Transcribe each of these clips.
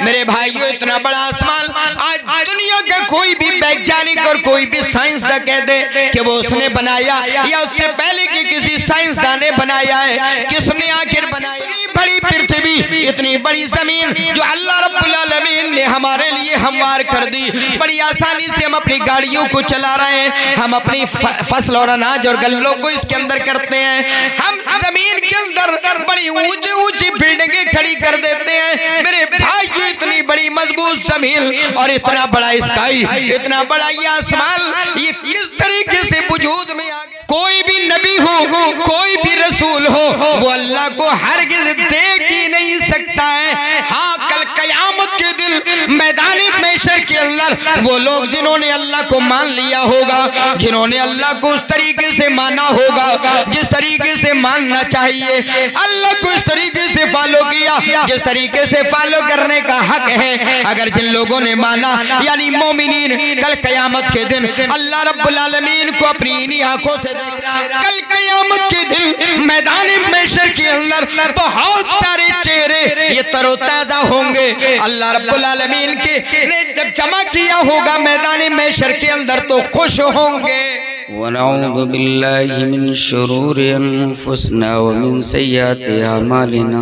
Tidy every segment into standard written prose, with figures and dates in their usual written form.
मेरे भाइयों, इतना बड़ा आसमान आज दुनिया का कोई भी वैज्ञानिक और कोई भी साइंसदान कह दे कि वो उसने बनाया या उससे पहले के किसी साइंसदान ने बनाया है, किसने आखिर बनाया? इतनी बड़ी पृथ्वी, इतनी बड़ी जमीन जो अल्लाह रब्बुल आलमीन ने हमारे लिए हमवार कर दी। बड़ी आसानी से हम अपनी गाड़ियों को चला रहे हैं, हम अपनी फसल और अनाज और गल्लों को इसके अंदर करते हैं। हम जमीन के अंदर बड़ी ऊंची ऊंची बिल्डिंगें खड़ी कर देते हैं। मेरे भाई, इतनी बड़ी मजबूत जमीन और इतना बड़ा स्काई, इतना बड़ा ये आसमान, ये किस तरीके से वजूद में आ गया? कोई भी नबी हो, कोई भी रसूल हो, वो अल्लाह को हरगिज़ देख ही नहीं सकता है। हाँ, कल कयामत के दिन मैदान महशर के अंदर वो लोग जिन्होंने अल्लाह को मान लिया होगा, जिन्होंने अल्लाह को उस तरीके से माना होगा जिस तरीके से मानना चाहिए, अल्लाह को इस तरीके से फॉलो किया जिस तरीके से फॉलो करने का हक है, अगर जिन लोगों ने माना यानी मोमिनीन, कल कयामत के दिन अल्लाह रब्बुल आलमीन को अपनी इन्हीं आंखों से कल कयामत के दिन मैदान महशर के अंदर बहुत सारे चेहरे ये तरोताजा होंगे। अल्लाह रब्बुल आलमीन के ने जब जमा किया होगा मैदान महशर के अंदर तो खुश होंगे। वनऊज़ु बिल्लाहि मिन शुरूरि अनफुसिना व मिन सय्यिआति अमालिना।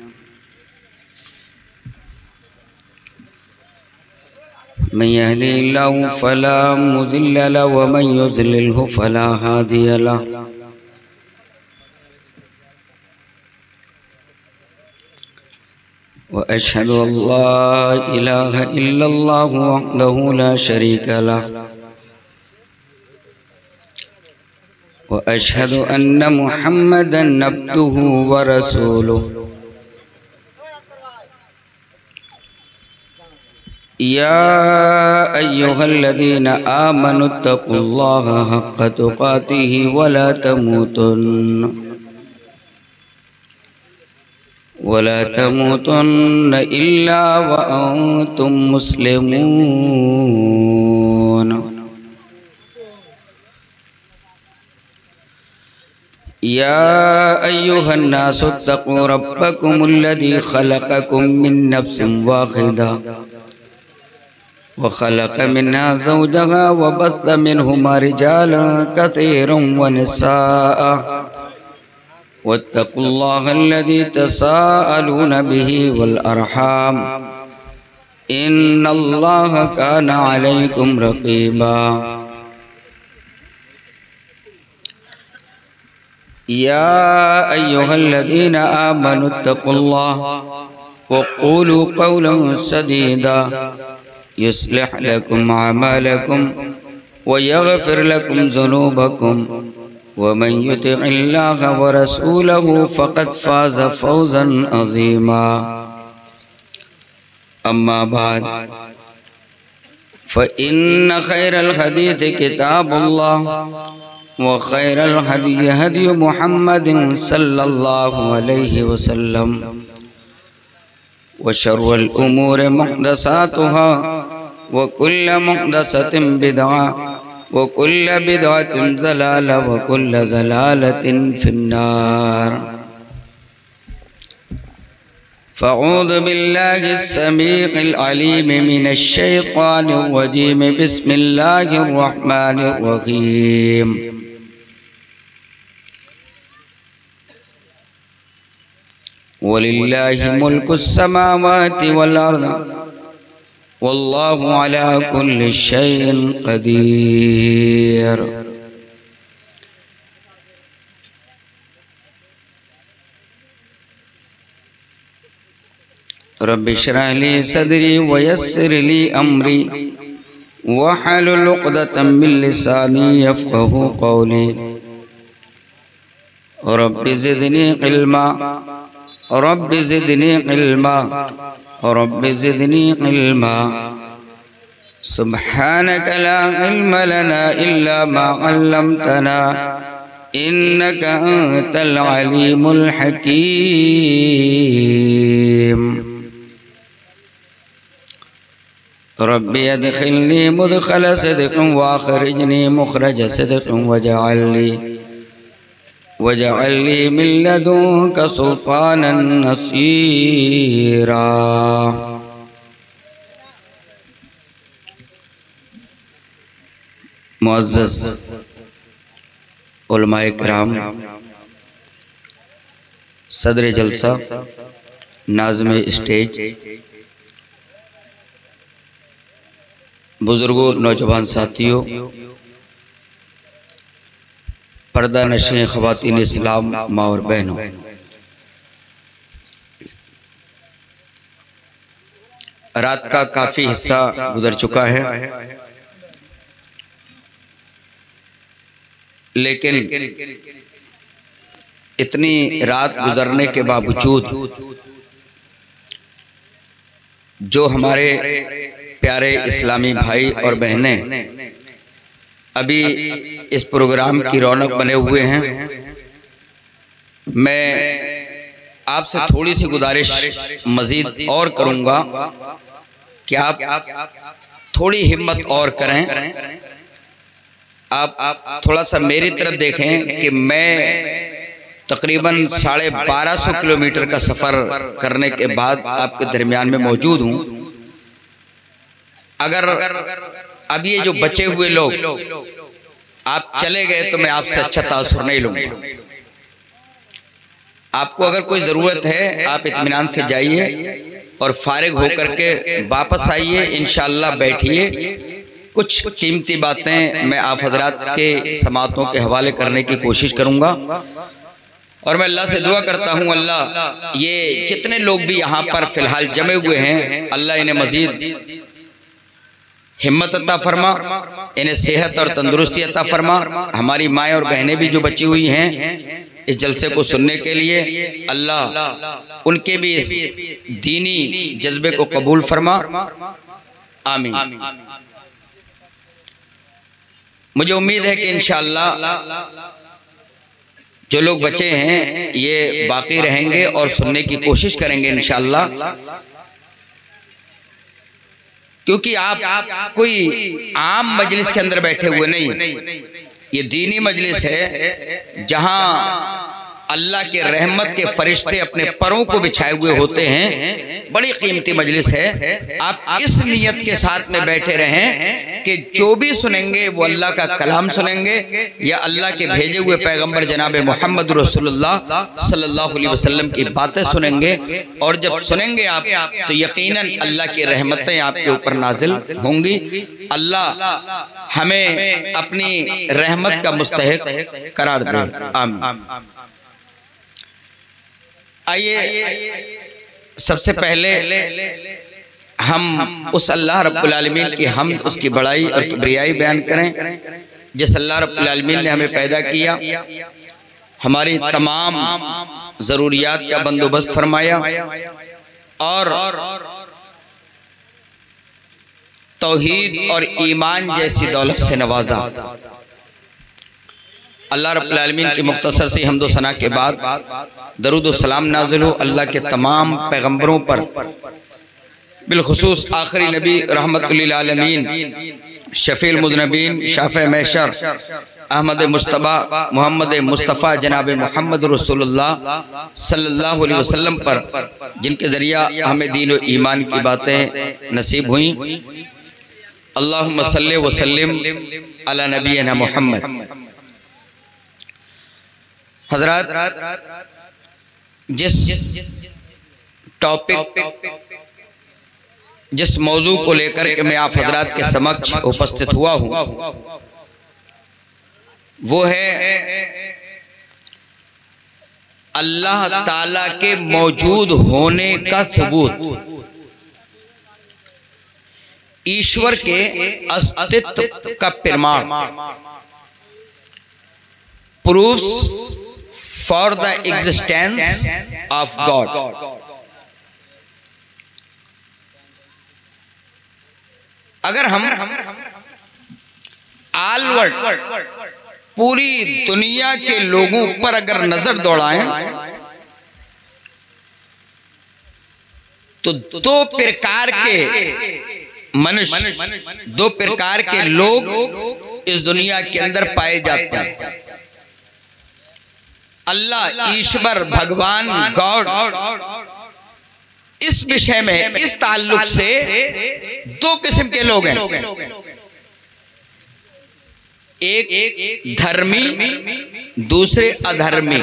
मन यहदिहिल्लाहु फला मुज़िल्ल लहु व मन युज़लिल्हु फला हादिय लहु। व अशहदु अल्ला इलाहा इल्लल्लाहु वहदहु ला शरीका लहु व अशहदु अन्न मुहम्मदन अब्दुहु व रसूलुहु। या अय्युहल्लज़ीना आमनुत्तक़ुल्लाहा हक़्क़ तुक़ातिही वला तमूतुन्न इल्ला व अंतुम मुस्लिमून। या अय्युहन्नासुत्तक़ू रब्बकुमुल्लज़ी खलक़कुम मिन नफ्सिन वाहिदा व खलक़ मिन्हा ज़ौजहा व बस्स मिनहुमा रिजालन कसीरन व निसाअ वत्तक़ुल्लाहल्लज़ी तसाअलून बिही वल अरहाम इन्नल्लाहा काना अलैकुम रक़ीबा। या अय्युहल्लज़ीना आमनुत्तक़ुल्लाहा व क़ूलू क़ौलन सदीदा युस्लिह लकुम अमालकुम व यग़फिर लकुम ज़ुनूबकुम व मन युतिइल्लाह व रसूलहु फ़क़द फ़ाज़ फ़ौज़न अज़ीमा। अम्मा बाद फ़इन्न खैरल हदीस किताबुल्लाह व खैरल हदी हदी मुहम्मदिन सल्लल्लाहु अलैहि वसल्लम व शर्रुल उमूरि मुहदसातुहा व कुल्लु मुहदसतिन बिदअह व कुल्लु बिदअतिन ज़लाला व कुल्लु ज़लालतिन फिन्नार। फ़अऊज़ु बिल्लाहि अस्समीइल अलीम मिनश शैतानिर रजीम। बिस्मिल्लाहिर रहमानिर रहीम। वलिल्लाहि मुल्कुस समावाति वल अर्द वल्लाहु अला कुल्लि शैइन क़दीर। रब्बि इश्रह ली सदरी व यस्सिर ली अमरी वहलुल उक़दतम मिन लिसानी यफ़क़हू क़ौली। Rabbi ज़िदनी इल्मा rabbi ज़िदनी इल्मा rabbi ज़िदनी इल्मा। सुब्हानक ला इल्म लना इल्ला मा अल्लमतना इन्नका अंतल अलीमुल हकीम। रब्बि अदखिलनी मुदखल सिद्क़िन व अखरिजनी मुखरज सिद्क़िन वजअल ली मिन लदुनका सुल्तानन नसीरा। मुअज़्ज़ज़ उलमाए किराम, सदर जलसा, नाज़िम स्टेज, बुजुर्गों, नौजवान साथियों, पर्दा नशीं ख़वातीन इस्लाम, माँ और बहनों, रात का काफ़ी हिस्सा गुजर चुका है, लेकिन इतनी रात गुजरने के बावजूद जो हमारे प्यारे इस्लामी भाई और बहनें अभी इस प्रोग्राम की रौनक बने हुए हैं, मैं आपसे थोड़ी सी गुजारिश मज़ीद और करूँगा कि आप थोड़ी हिम्मत और करें। आप थोड़ा सा मेरी तरफ देखें कि मैं तकरीबन 1250 किलोमीटर का सफ़र करने के बाद आपके दरमियान में मौजूद हूँ। अगर अब ये जो बचे हुए लोग आप चले गए तो मैं आपसे अच्छा तासुर नहीं लूँगा। आपको अगर कोई ज़रूरत है आप इत्मीनान से जाइए और फारिग होकर के वापस आइए, इंशाअल्लाह बैठिए। कुछ कीमती बातें मैं आप हजरात के समातों के हवाले करने की कोशिश करूँगा और मैं अल्लाह से दुआ करता हूँ, अल्लाह ये जितने लोग भी यहाँ पर फ़िलहाल जमे हुए हैं, अल्लाह इन्हें मज़ीद हिम्मत अता फरमा, इन्हें सेहत और तंदुरुस्ती अता फरमा। हमारी माएँ और बहनें भी जो बची हुई हैं इस जलसे को सुनने के लिए, अल्लाह उनके भी इस दीनी जज्बे को कबूल फरमा, आमीन। मुझे उम्मीद है कि इंशाअल्लाह जो लोग बचे हैं ये बाकी रहेंगे और सुनने की कोशिश करेंगे इंशाअल्लाह, क्योंकि आप कोई आम मजलिस के अंदर बैठे हुए नहीं, ये दीनी मजलिस है जहां अल्लाह के रहमत के फरिश्ते अपने परों को बिछाए हुए होते हैं। बड़ी कीमती मजलिस है। आप इस नियत के साथ में बैठे रहें कि जो भी सुनेंगे वो अल्लाह का कलाम सुनेंगे या अल्लाह के भेजे हुए पैगंबर जनाब मोहम्मद रसूलुल्लाह सल्लल्लाहु अलैहि वसल्लम की बातें सुनेंगे। और जब सुनेंगे आप तो यकीनन अल्लाह की रहमतें आपके ऊपर नाजिल होंगी। अल्लाह हमें अपनी रहमत का मुस्तहिक करार दे, आमीन। आइए सबसे पहले हम उस अल्लाह रब्बुल आलमीन की हमद, उसकी बड़ाई और किबरियाई बयान करें जिस अल्लाह रब्बुल आलमीन ने हमें पैदा किया, हमारी तमाम ज़रूरियात का बंदोबस्त फरमाया और तौहीद और ईमान जैसी दौलत से नवाजा। अल्लाह रब्बुल आलमीन की मुख्तसर सी हम्दो सना के बाद दरूद व सलाम नाज़िल हो अल्लाह के तमाम पैगंबरों पर, बिलखुसूस आखिरी नबी रहमतुल लिल आलमीन, शफील मुज़नबीन, शाफ़े महशर, अहमद मुश्तबा मोहम्मद मुस्तफ़ा जनाब मोहम्मद रसूलुल्लाह सल्लल्लाहु अलैहि वसल्लम पर, जिनके ज़रिया हमें दीन व ईमान की बातें नसीब हुई। अल्लाहुम्मा सल्लि व सल्लिम अला नबीना मोहम्मद। हज़रात, जिस टॉपिक, जिस मौजू को लेकर के मैं आप हजरात के समक्ष उपस्थित हुआ हूँ वो है अल्लाह ताला के मौजूद होने का सबूत, ईश्वर के अस्तित्व का प्रमाण, proofs for the existence of God. अगर हम ऑल वर्ल्ड, पूरी दुनिया के लोगों पर अगर नजर दौड़ाएं तो दो प्रकार के मनुष्य, दो प्रकार के लोग इस दुनिया के अंदर पाए जाते हैं। अल्लाह, ईश्वर, भगवान, गॉड, इस विषय में, इस ताल्लुक से दो किस्म के लोग हैं। एक धर्मी दूसरे अधर्मी।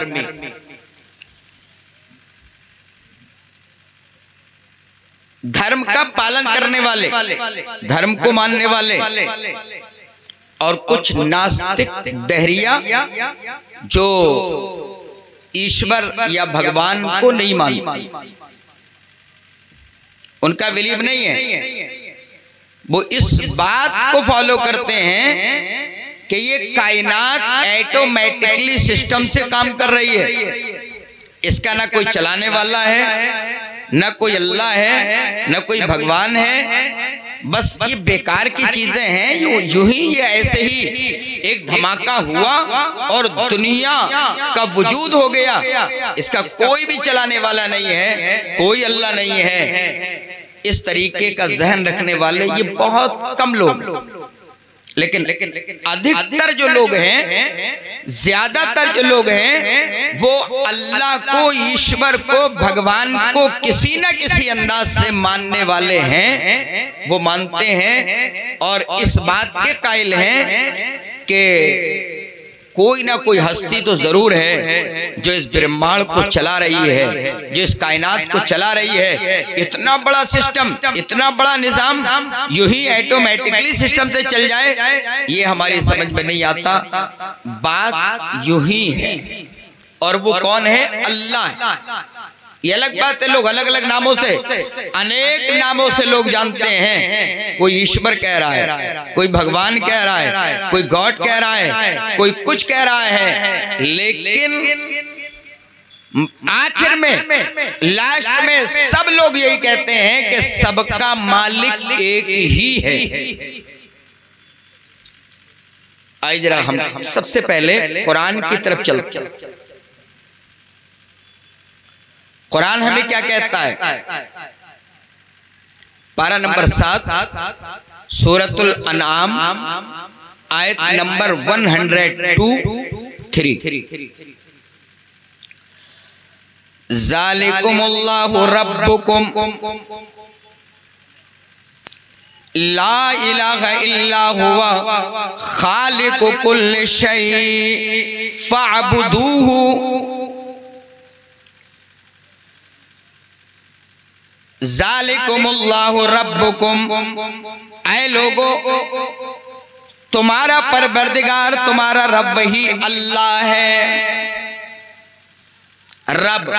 धर्म का पालन करने वाले, धर्म को मानने वाले, और कुछ नास्तिक दहरिया जो ईश्वर या भगवान को नहीं मानते, उनका बिलीव नहीं है। वो इस बात को फॉलो करते हैं कि ये कायनात ऑटोमेटिकली सिस्टम से काम कर रही है, इसका ना कोई चलाने वाला है, न कोई अल्लाह है, न कोई भगवान है, बस ये बेकार की चीजें हैं। यूं ही ये ऐसे ही एक धमाका हुआ और दुनिया का वजूद हो गया, इसका कोई भी चलाने वाला नहीं है, कोई अल्लाह नहीं है। इस तरीके का जहन रखने वाले ये बहुत कम लोग हैं, लेकिन अधिकतर जो लोग हैं, ज्यादातर जो लोग हैं, वो अल्लाह को, ईश्वर को, भगवान को किसी न किसी अंदाज से मानने वाले हैं। वो मानते हैं और इस बात के कायल हैं कि कोई ना कोई हस्ती तो जरूर है जो इस ब्रह्मांड को चला रही है, जो इस कायनात को चला रही है। इतना बड़ा सिस्टम, इतना बड़ा निजाम यूं ही ऑटोमेटिकली सिस्टम से चल जाए, ये हमारी समझ में नहीं आता। बात यूं ही है, और वो कौन है? अल्लाह है। ये अलग बात है, लोग अलग अलग नामों से, अनेक नामों से लोग जानते हैं। कोई ईश्वर कह रहा है, कोई भगवान कह रहा है, कोई गॉड कह रहा है, कोई कुछ कह रहा है, लेकिन आखिर में, लास्ट में सब लोग यही कहते हैं कि सबका मालिक एक ही है। आइए जरा हम सबसे पहले कुरान की तरफ चलते हैं। कुरान हमें क्या कहता है? पारा नंबर 7 सूरतुल अनआम आयत नंबर 102-3। ज़ालिकुमुल्लाहु रब्बुकुम ला इलाहा इल्ला हुवा खालिकु कुल्लि शै फअब्दूहु ज़ालिकुमुल्लाहु रब्बुकुम। ऐ लोगो, तुम्हारा परवरदिगार, तुम्हारा रब वही अल्लाह है। रब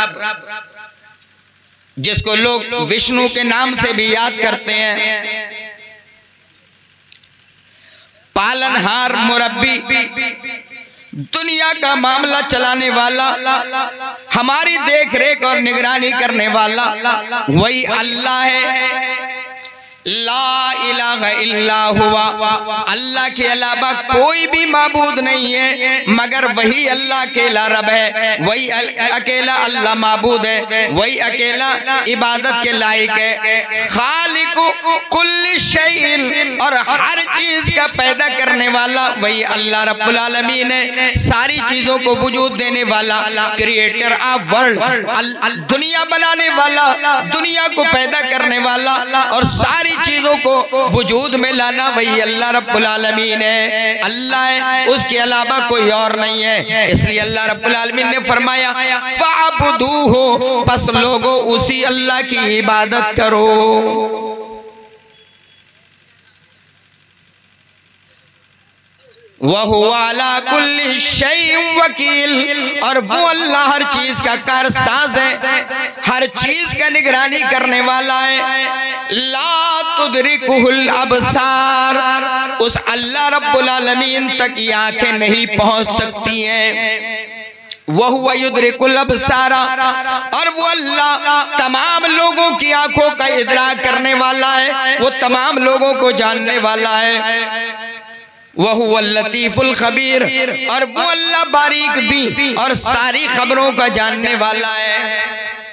जिसको लोग विष्णु के नाम से भी याद करते हैं, पालनहार, मुरब्बी, दुनिया का मामला चलाने वाला, हमारी देख रेख और निगरानी करने वाला वही अल्लाह है। ला इलाहा इल्ला हुवा, अल्लाह के अलावा कोई भी माबूद नहीं है मगर वही अल्लाह अकेला रब है, वही अकेला अल्लाह माबूद है, वही अकेला इबादत के लायक है। खालिकु कुल्लि शैइन, और हर चीज का पैदा करने वाला वही अल्लाह रब्बुल आलमीन है। सारी चीजों को वजूद देने वाला, क्रिएटर ऑफ वर्ल्ड, दुनिया बनाने वाला, दुनिया को पैदा करने वाला और सारी चीजों को वजूद में लाना वही अल्लाह रब्बुल आलमीन है। अल्लाह है, उसके अलावा कोई और नहीं है। इसलिए अल्लाह रब्बुल आलमीन ने फरमाया फअब्दूहु, बस लोगों उसी अल्लाह की इबादत करो। वहुवा अला कुल्लि शैइन वकील, और वो अल्लाह हर चीज का कारसाज है, हर चीज का निगरानी करने वाला है। ला तुदरिकुहुल अबसार, उस अल्लाह रब्बुल आलमीन तक ये आंखें नहीं पहुंच सकती हैं। वहुवा युदरिकुल अबसारा, और वो अल्लाह तमाम लोगों की आंखों का इदराक करने वाला है, वो तमाम लोगों को जानने वाला है। वहुवल लतीफुल खबीर, और वो अल्लाह बारीक भी और सारी खबरों का जानने वाला है।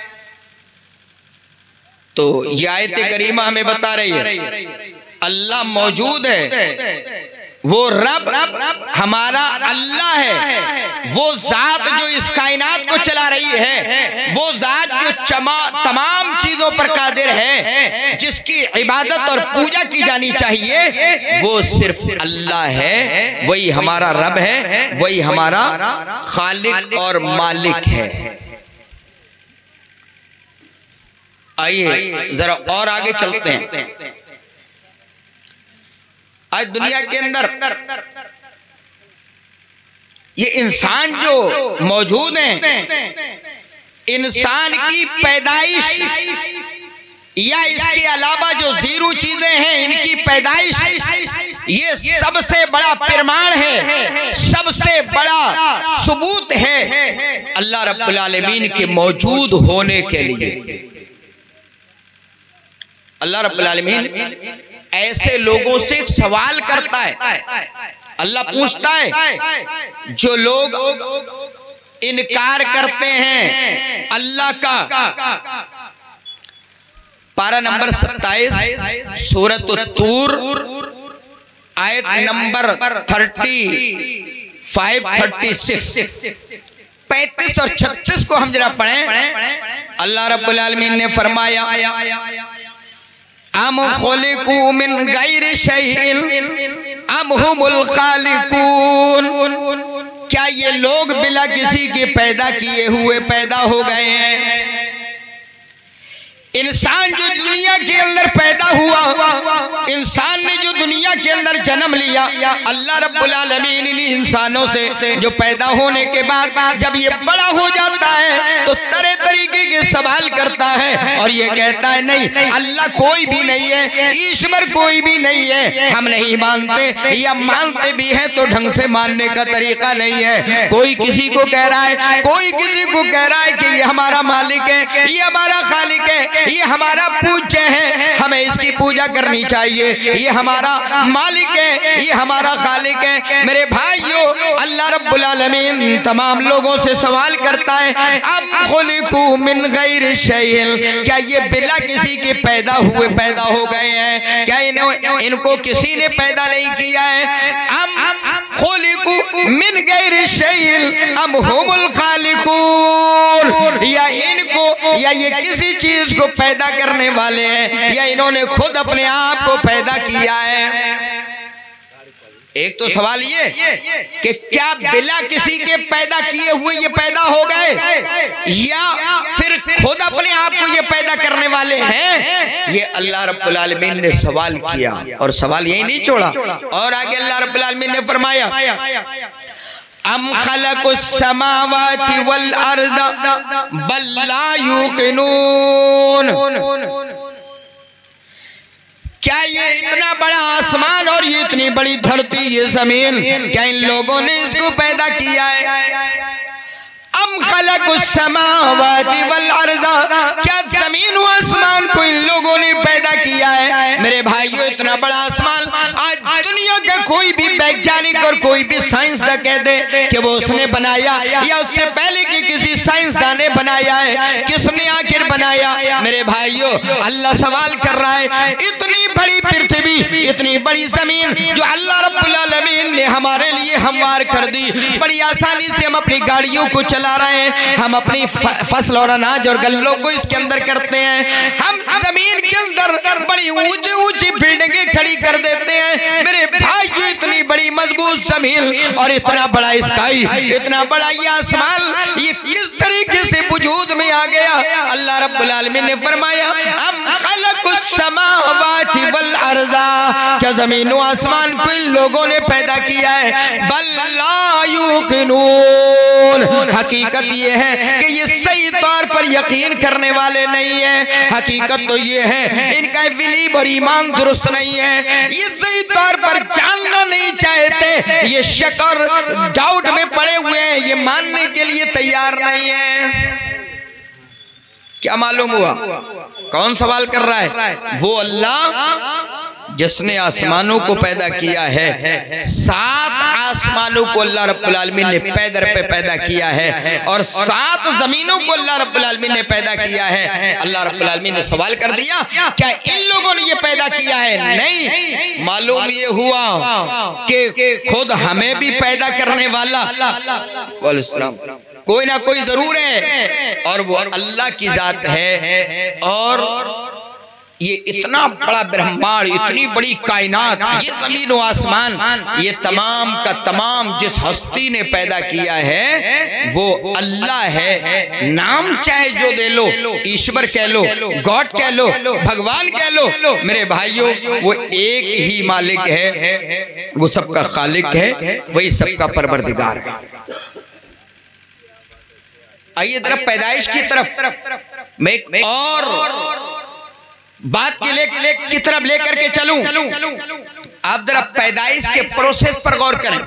तो ये आयत करीमा हमें बता रही है अल्लाह मौजूद है, वो रब हमारा अल्लाह है, वो जात जो इस कायनात को चला रही है, वो जात जो तमाम चीजों पर कादिर है, जिसकी इबादत और पूजा की जानी चाहिए, वो सिर्फ अल्लाह है। वही हमारा रब है, वही हमारा खालिक और मालिक है। आइए जरा और आगे चलते हैं। आज दुनिया के अंदर ये इंसान जो मौजूद हैं, इंसान की पैदाइश या इसके अलावा जो जीरो चीजें हैं इनकी पैदाइश, ये सबसे बड़ा प्रमाण है, सबसे बड़ा सबूत है अल्लाह रब्बुल आलमीन के मौजूद होने के लिए। अल्लाह रब्बुल आलमीन ऐसे लोगों से एक सवाल करता है। अल्लाह पूछता है जो लोग इनकार करते हैं अल्लाह का। पारा नंबर 27 सूरत तूर आयत नंबर 35-36 35 और 36 को हम जरा पढ़ें। अल्लाह रब्बुल आलमीन ने फरमाया अम खुलिकू मिन गैरि शैइन अम हुमुल खालिकून, क्या ये लोग बिना किसी के पैदा किए हुए पैदा हो गए हैं? इंसान जो दुनिया के अंदर पैदा हुआ, इंसान ने जो दुनिया के अंदर जन्म लिया, अल्लाह रब्बुल आलमीन इन इंसानों से जो पैदा होने के बाद जब ये बड़ा हो जाता है तो तरह तरीके के सवाल करता है और ये कहता है नहीं, अल्लाह कोई भी नहीं है, ईश्वर कोई भी नहीं है, हम नहीं मानते, या मानते भी हैं तो ढंग से मानने का तरीका नहीं है। कोई किसी को कह रहा है, कोई किसी को कह रहा है कि ये हमारा मालिक है, ये हमारा खालिक है, ये हमारा पूज्य है, हमें इसकी पूजा करनी चाहिए, ये हमारा मालिक है, ये हमारा खालिक है। मेरे भाइयों, अल्लाह रब्बुल आलमीन तमाम लोगों से सवाल करता है अम खुलिकू मिन गैरि शैइन, क्या ये बिना किसी के पैदा हुए पैदा हो गए हैं? क्या इनको किसी ने पैदा नहीं किया है? अम खुलिकू मिन गैरि शैइन अम हुमुल खालिकून, या इनको या ये किसी चीज को पैदा करने वाले हैं, या इन्होंने खुद अपने आप को पैदा किया है? एक तो सवाल ये कि क्या बिना किसी के पैदा किए हुए ये पैदा हो गए, या फिर खुद अपने आप को ये पैदा करने वाले हैं? ये अल्लाह रब्बुल आलमीन ने सवाल किया, और सवाल यही नहीं छोड़ा, और आगे अल्लाह रब्बुल आलमीन ने फरमाया अम खलकुस समावाति वल अर्द बल ला युकिनून, क्या ये इतना बड़ा आसमान और ये इतनी बड़ी धरती, ये जमीन, क्या इन लोगों ने इसको पैदा किया है? अम खलकुस समावाति वल अर्द, क्या जमीन व आसमान को इन लोगों ने पैदा किया है? मेरे भाइयों, इतना बड़ा आसमान आज दुनिया का कोई भी वैज्ञानिक और कोई भी साइंसदान कह दे कि वो उसने बनाया, या उससे पहले कि किसी साइंसदान ने बनाया है, किसने आखिर बनाया? मेरे भाइयों, अल्लाह सवाल कर रहा है, इतनी बड़ी पृथ्वी, इतनी बड़ी जमीन जो अल्लाह रब्बुल आलमीन ने हमारे लिए हमवार कर दी, बड़ी आसानी से हम अपनी गाड़ियों को चला रहे हैं, हम अपनी फसल और अनाज और गल्लों को इसके अंदर करते हैं, हम जमीन के अंदर बड़ी ऊंची ऊंची बिल्डिंगें खड़ी कर देते हैं। मेरे भाई, इतनी बड़ी मजबूत जमीन और इतना बड़ा स्काई, इतना बड़ा ये आसमान, ये किस तरीके से वजूद में आ गया? अल्लाह रब्बुल आलमीन ने फरमाया अम खलकुस समावाति वल अर्ज़ा, क्या जमीन व आसमान को इन लोगों ने पैदा किया है? बल ला युकिनून, हकीकत ये है कि ये सही तौर पर यकीन करने वाले नहीं है। हकीकत तो ये है इनका बिलीव और ईमान दुरुस्त नहीं है, ये सही तौर पर जानना नहीं चाहते, ये शक और डाउट में पड़े हुए हैं, ये मानने के लिए तैयार नहीं है। क्या मालूम हुआ? कौन सवाल कर रहा है? वो अल्लाह जिसने आसमानों को पैदा किया है, 7 आसमानों को अल्लाह रब्बुल आलमीन ने पैदर पे पैदा किया है और 7 जमीनों को अल्लाह रब्बुल आलमीन ने पैदा किया है। अल्लाह रब्बुल आलमीन ने सवाल कर दिया, क्या इन लोगों ने ये पैदा किया है? नहीं, मालूम ये हुआ कि खुद हमें भी पैदा करने वाला कोई ना कोई जरूर है और वो अल्लाह की जात है। और ये इतना बड़ा ब्रह्मांड, इतनी बड़ी कायनात, ये जमीन और आसमान, ये तमाम का तमाम जिस हस्ती ने पैदा किया है वो अल्लाह है। नाम चाहे जो दे लो, ईश्वर कह लो, गॉड कह लो, भगवान कह लो, मेरे भाइयों वो एक ही मालिक है, वो सबका खालिक है, वही सबका परवरदिगार है। आइए जरा पैदाइश की तरफ मैं एक और बात की तरफ लेकर के चलूं। आप जरा पैदाइश के प्रोसेस पर गौर करें।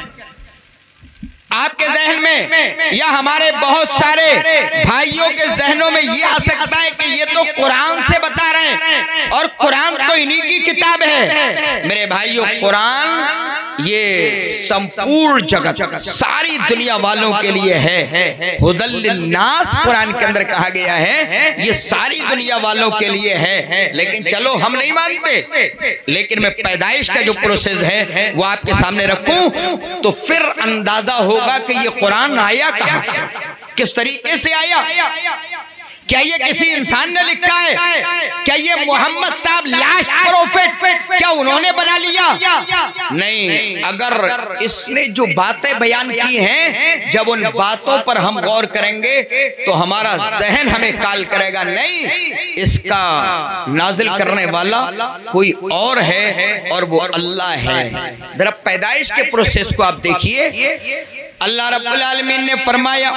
आपके जहन में या हमारे बहुत सारे भाइयों के जहनों में ये आ सकता है कि ये तो कुरान से बता रहे हैं और कुरान तो इन्हीं की किताब है। मेरे भाइयों, कुरान ये संपूर्ण जगत, सारी दुनिया वालों के लिए है। हुदल लिन्नास कुरान के अंदर कहा गया है, ये सारी दुनिया वालों के लिए है। लेकिन चलो हम नहीं मानते, लेकिन मैं पैदाइश का जो प्रोसेस है वो आपके सामने रखूं तो फिर अंदाजा होगा कि ये कुरान आया कहां से, किस तरीके से आया। क्या ये किसी इंसान ने लिखा है? क्या ये मोहम्मद साहब लास्ट प्रोफेट, क्या उन्होंने बना लिया? नहीं। अगर इसने जो बातें बयान की हैं, जब उन बातों पर हम गौर करेंगे तो हमारा जहन हमें काल करेगा, नहीं, इसका नाजिल करने वाला कोई और है और वो अल्लाह है। जरा पैदाइश के प्रोसेस को आप देखिए। अल्लाह रब्बुल आलमीन ने फरमाया,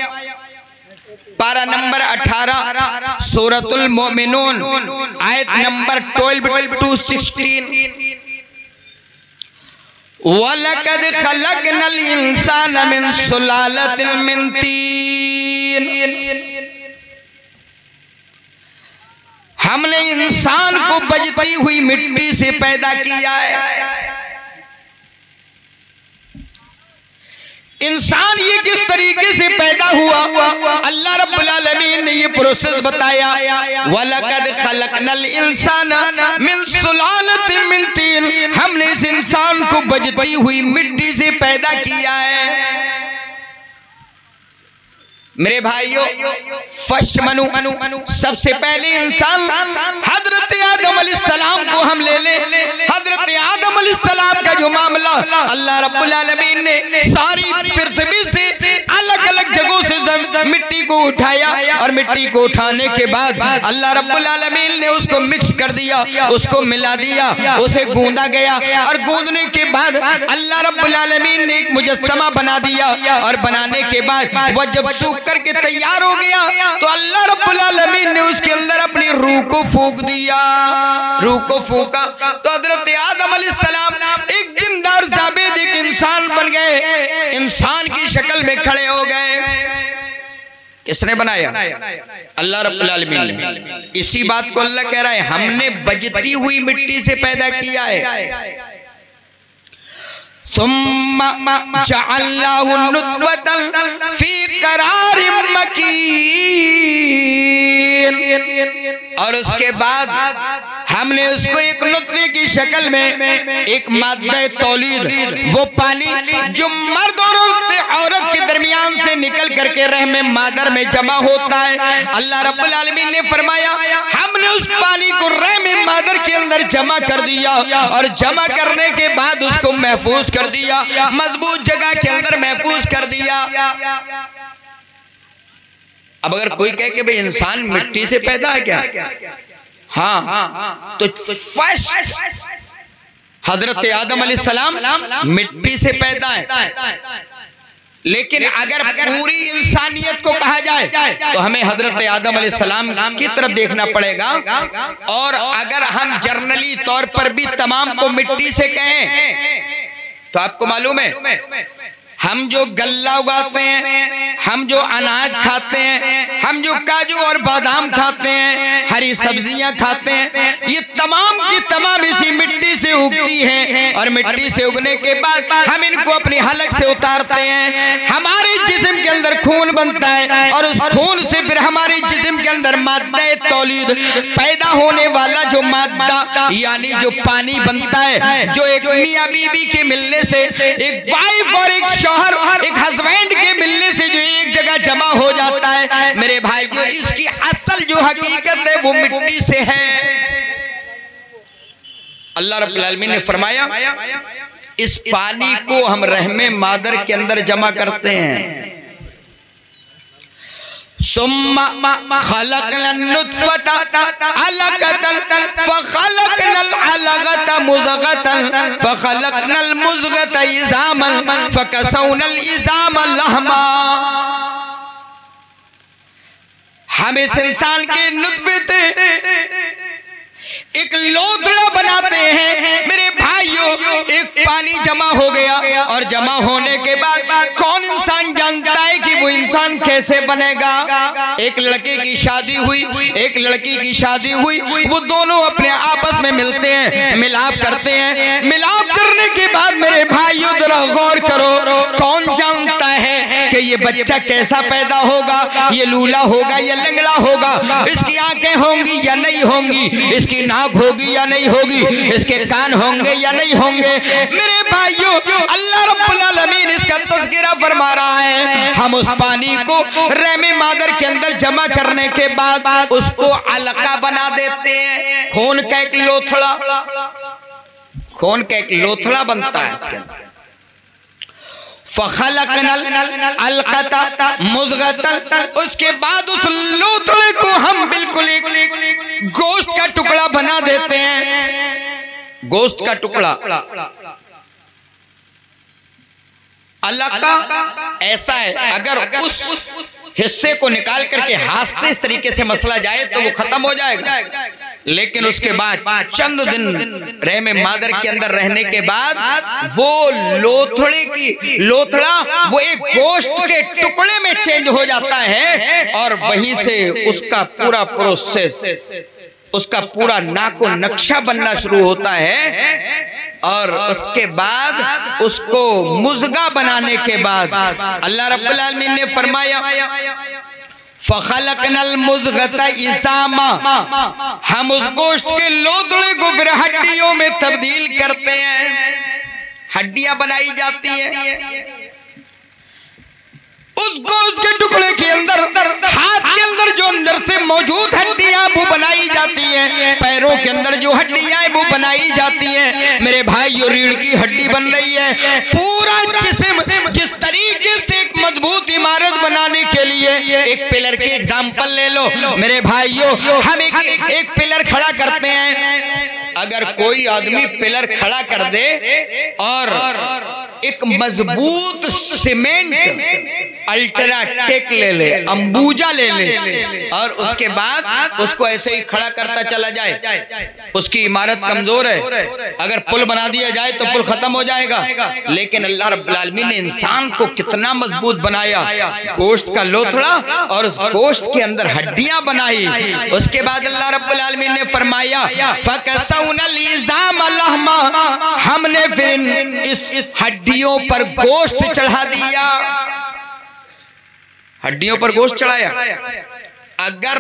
पारा नंबर 18 सूरतुल मोमिनून आयत नंबर 12 to 16, वलकद खलकनल इंसान मिन सुलालतिन मिन तीन, हमने इंसान को बजती हुई मिट्टी से पैदा किया है। इंसान ये किस तरीके से पैदा हुआ, अल्लाह रब्बुल आलमीन ने ये प्रोसेस बताया। वलकद खलकनल इंसाना मिन सुलालतिन मिन तीन, हमने इस इंसान को बजती हुई मिट्टी से पैदा किया है। मेरे भाइयों, फर्स्ट मनु, सबसे पहले इंसान हजरत आदम अलैहिस्सलाम को हम ले लें। हजरत आदम अलैहिस्सलाम का जो मामला, अल्लाह रब्बुल आलमीन ने सारी पृथ्वी से अलग अलग जगहों से मिट्टी को उठाया और मिट्टी को उठाने के बाद अल्लाह रब्बुल आलमीन ने उसको मिक्स कर दिया, उसको मिला दिया, उसे गूंदा गया और गूंदने के बाद अल्लाह रब्बुल आलमीन ने एक मुजस्समा बना दिया और बनाने के बाद वह जब सूख करके तैयार हो गया तो अल्लाह रब्बुल आलमीन ने उसके अंदर अपनी रूह को फूंक दिया। रूह को फूंका तो हजरत आदम अलैहिस्सलाम एक जिंदा और जाबेद एक इंसान बन गए, इंसान की शक्ल में खड़े हो गए। किसने बनाया? अल्लाह रब्बुल आलमीन ने। इसी बात को अल्लाह कह रहा है, हमने बजती हुई मिट्टी से पैदा किया है। सुम्मा जअल्नाहु नुत्फतन फी करारिम मकीन, और उसके बाद हमने उसको एक नुत्फे की शक्ल में एक माद्दा तौलीद, वो पानी जो मर्द और औरत के दरमियान से निकल करके रहमे मादर में जमा होता है, अल्लाह रब्बुल आलमीन ने फरमाया हमने उस पानी को रहमे मादर के अंदर जमा कर दिया और जमा करने के बाद उसको महफूज कर दिया, मजबूत जगह के अंदर महफूज कर दिया। अब अगर कोई कहे कि भाई इंसान मिट्टी से पैदा है क्या? हाँ, तो फर्स्ट हजरत आदम अलैहिस्सलाम मिट्टी से पैदा है। लेकिन अगर पूरी इंसानियत को कहा जाए तो हमें हजरत आदम अलैहिस्सलाम की तरफ देखना पड़ेगा। और अगर हम जर्नली तौर पर भी तमाम को मिट्टी से कहें तो आपको मालूम है हम जो गल्ला उगाते हैं, हम जो अनाज खाते हैं, हम जो काजू और बादाम खाते हैं, हरी सब्जियां खाते हैं, ये तमाम की तमाम इसी मिट्टी से उगती हैं। और मिट्टी से उगने के बाद हम इनको अपनी हलक से उतारते हैं। हमारे जिस्म के अंदर खून बनता है और उस खून से फिर हमारे जिस्म के अंदर मादा तौलीद पैदा होने वाला जो मादा यानी जो पानी बनता है, जो एक मियाँ बीबी के मिलने से, एक वाइफ और एक शौहर, एक हस्बैंड के मिलने से जो एक जगह जमा हो जाता है, मेरे भाई जो इसकी असल जो हकीकत है वो मिट्टी से है। अल्लाह रब्बुल आलमीन ने फरमाया इस पानी को हम रहमे मादर के अंदर जमा करते हैं। सुम्मा खलकनल नुत्फता अलकतन फखलकनल अलगता मुज़गतन फखलकनल मुज़गता इज़ामन फकसौनल इज़ाम लहमा। हम इस इंसान के नुत्फे एक लोथड़ा बनाते हैं। मेरे भाइयों, एक पानी जमा हो गया और जमा होने के बाद कौन इंसान जानता है कि वो इंसान कैसे बनेगा? एक लड़के की शादी हुई, एक लड़की की शादी हुई, वो दोनों अपने आपस में मिलते हैं, मिलाप करते हैं। मिलाप करने के बाद मेरे भाइयों जरा गौर करो, कौन जानता है कि ये बच्चा कैसा पैदा होगा? ये लूला होगा या लंगड़ा होगा? इसकी आंखें होंगी या नहीं होंगी? इसकी नाक होगी या नहीं होगी? इसके कान होंगे या नहीं होंगे? मेरे भाइयों, अल्लाह रब्बुल आलमीन इसका तज़किरा फरमा रहा है। हम उस पानी को रहमे मादर के अंदर जमा करने के बाद उसको अलका बना देते हैं। खून का एक लोथड़ा, खून का एक लोथड़ा बनता है इसके अंदर। फखलकनल अलकता मुज़गतन, उसके बाद उस लोथड़े को हम बिल्कुल एक गोश्त का टुकड़ा बना देते हैं। गोश्त का टुकड़ा अलका ऐसा है, अगर उस हिस्से को निकाल करके हाथ से इस तरीके से मसला जाए तो वो खत्म हो जाएगा। लेकिन उसके बाद चंद दिन रहमे मादर के अंदर रहने के बाद वो लोथड़ा वो एक गोश्त के टुकड़े में चेंज हो जाता है और वहीं से उसका पूरा प्रोसेस, उसका पूरा नाको नक्शा बनना शुरू होता है। और उसके बाद उसको मुज़गा बनाने के बाद अल्लाह रब्बुल आलमीन ने फरमाया फखलकनल मुज़गता इज़ामा, हम उस गोश्त के लोथड़े को फिर हड्डियों में तब्दील करते हैं। हड्डियां बनाई जाती हैं। उस गोश्त के टुकड़े के अंदर, हाथ के अंदर जो अंदर से मौजूद हड्डियां वो बनाई जाती हैं, पैरों के अंदर जो हड्डियां वो बनाई जाती हैं। मेरे भाइयों, रीढ़ की हड्डी बन रही है। पूरा जिस्म जिस तरीके से एक मजबूत इमारत बनाने के लिए, एक पिलर की एग्जांपल ले लो मेरे भाइयों, हम एक पिलर खड़ा करते हैं। अगर कोई आदमी पिलर खड़ा कर दे और एक मजबूत सीमेंट अल्ट्राटेक ले ले, अंबुजा ले ले और उसके बाद उसको ऐसे ही खड़ा करता चला जाए, उसकी इमारत कमजोर है। अगर पुल बना दिया जाए तो पुल खत्म हो जाएगा। लेकिन अल्लाह रब्बुल आलमीन ने इंसान को कितना मजबूत बनाया, गोश्त का लोथड़ा और उस गोश्त के अंदर हड्डियां बनाई। उसके बाद अल्लाह रब्बुल आलमीन ने फरमाया फकसौनल इज़ाम लहमा, हमने फिर इस हड्डियों पर गोश्त चढ़ा दिया। हड्डियों पर गोश्त चढ़ाया। अगर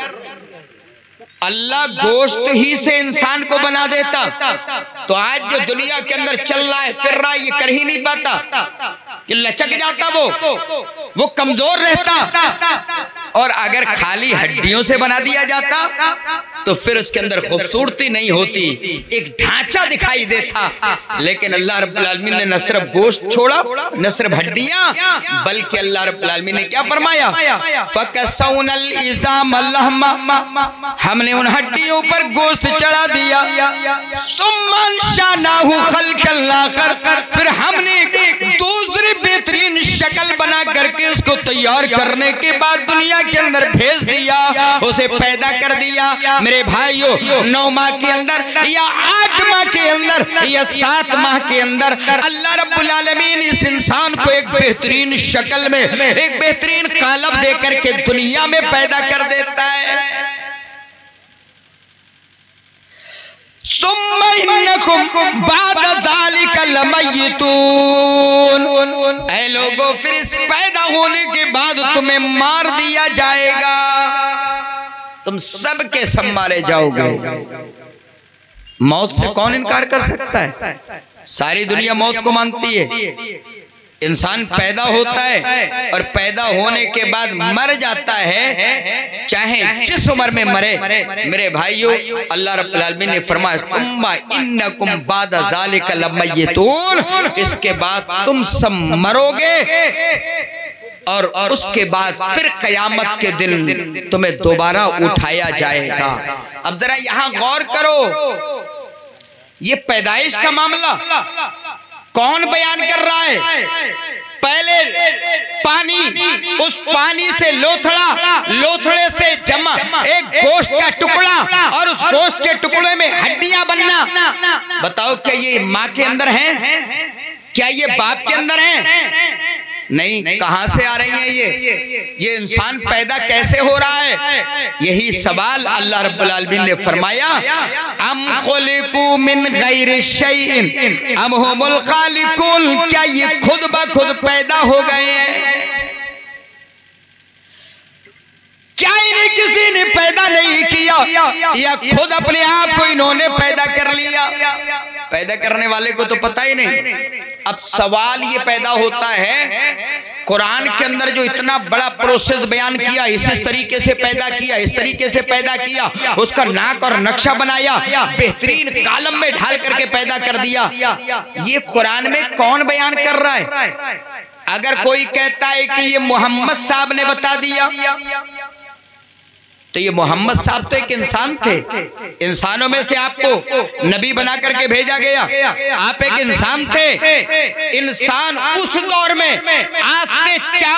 अल्लाह गोश्त ही से इंसान को बना देता तो आज जो दुनिया के अंदर चल रहा है, फिर रहा है, ये कर ही नहीं पाता, कि लचक जाता, वो कमजोर रहता। और अगर खाली हड्डियों से बना दिया जाता तो फिर उसके अंदर खूबसूरती नहीं होती, एक ढांचा दिखाई देता। लेकिन अल्लाह रब्बुल आलमीन ने न सिर्फ गोश्त छोड़ा, न सिर्फ हड्डियां, बल्कि अल्लाह रब्बुल आलमीन ने क्या फरमाया फकसौनल इज़ाम लहमा, हमने उन हड्डियों पर गोश्त चढ़ा दिया। सुम्मा अंशानाहु खल्कन आखर, फिर हमने दूसरे इतनी बेहतरीन शक्ल बना करके उसको तैयार करने के बाद दुनिया के अंदर भेज दिया, उसे पैदा कर दिया। मेरे भाइयों 9 माह के अंदर या 8 माह के अंदर या 7 माह के अंदर अल्लाह रब्बुल आलमीन इस इंसान को एक बेहतरीन शक्ल में, एक बेहतरीन कालब दे करके दुनिया में पैदा कर देता है। सुम्मा इन्नकुम बाद ज़ालिका लमय्यतून, ऐ लोगों फिर इस पैदा होने के बाद तुम्हें मार दिया जाएगा, तुम सब के सब मारे जाओगे। मौत से कौन इनकार कर सकता है? सारी दुनिया मौत को मानती है। इंसान पैदा होता है और पैदा होने के बाद मर जाता है, चाहे जिस उम्र में मरे। मेरे भाइयों अल्लाह रब्बुल आलमीन ने फरमाया सुम्मा इन्नकुम बाद ज़ालिका लमय्यतून, इसके बाद तुम सब मरोगे और उसके बाद फिर कयामत के दिन तुम्हें दोबारा उठाया जाएगा। अब जरा यहाँ गौर करो, ये पैदाइश का मामला कौन बयान कर रहा है? पहले पानी, उस पानी से लोथड़ा, लोथड़े से जमा एक गोश्त का टुकड़ा और उस गोश्त के टुकड़े में हड्डियां बनना। बताओ क्या ये माँ के अंदर है? क्या ये बाप के अंदर है? नहीं। कहां से आ रही है ये इंसान पैदा कैसे हो रहा है? यही सवाल अल्लाह रब्बुल आलमीन ने फरमाया अम खुलिकू मिन गैरि शैइन अम हुमुल खालिकून, क्या ये खुद ब खुद पैदा हो गए हैं? क्या इन्हें किसी ने पैदा नहीं किया या खुद अपने आप को इन्होंने पैदा कर लिया? पैदा करने वाले को तो पता ही नहीं। अब सवाल ये पैदा होता है, कुरान के अंदर जो इतना बड़ा प्रोसेस बयान किया, इस तरीके से पैदा किया, इस तरीके से पैदा किया, उसका नाक और नक्शा बनाया, बेहतरीन कालम में ढाल करके पैदा कर दिया, ये कुरान में कौन बयान कर रहा है? अगर कोई कहता है कि ये मोहम्मद साहब ने बता दिया, तो ये मोहम्मद साहब तो एक इंसान थे, इंसानों में से आपको नबी बना करके भेजा गया, आप एक इंसान थे। इंसान उस दौर में आज से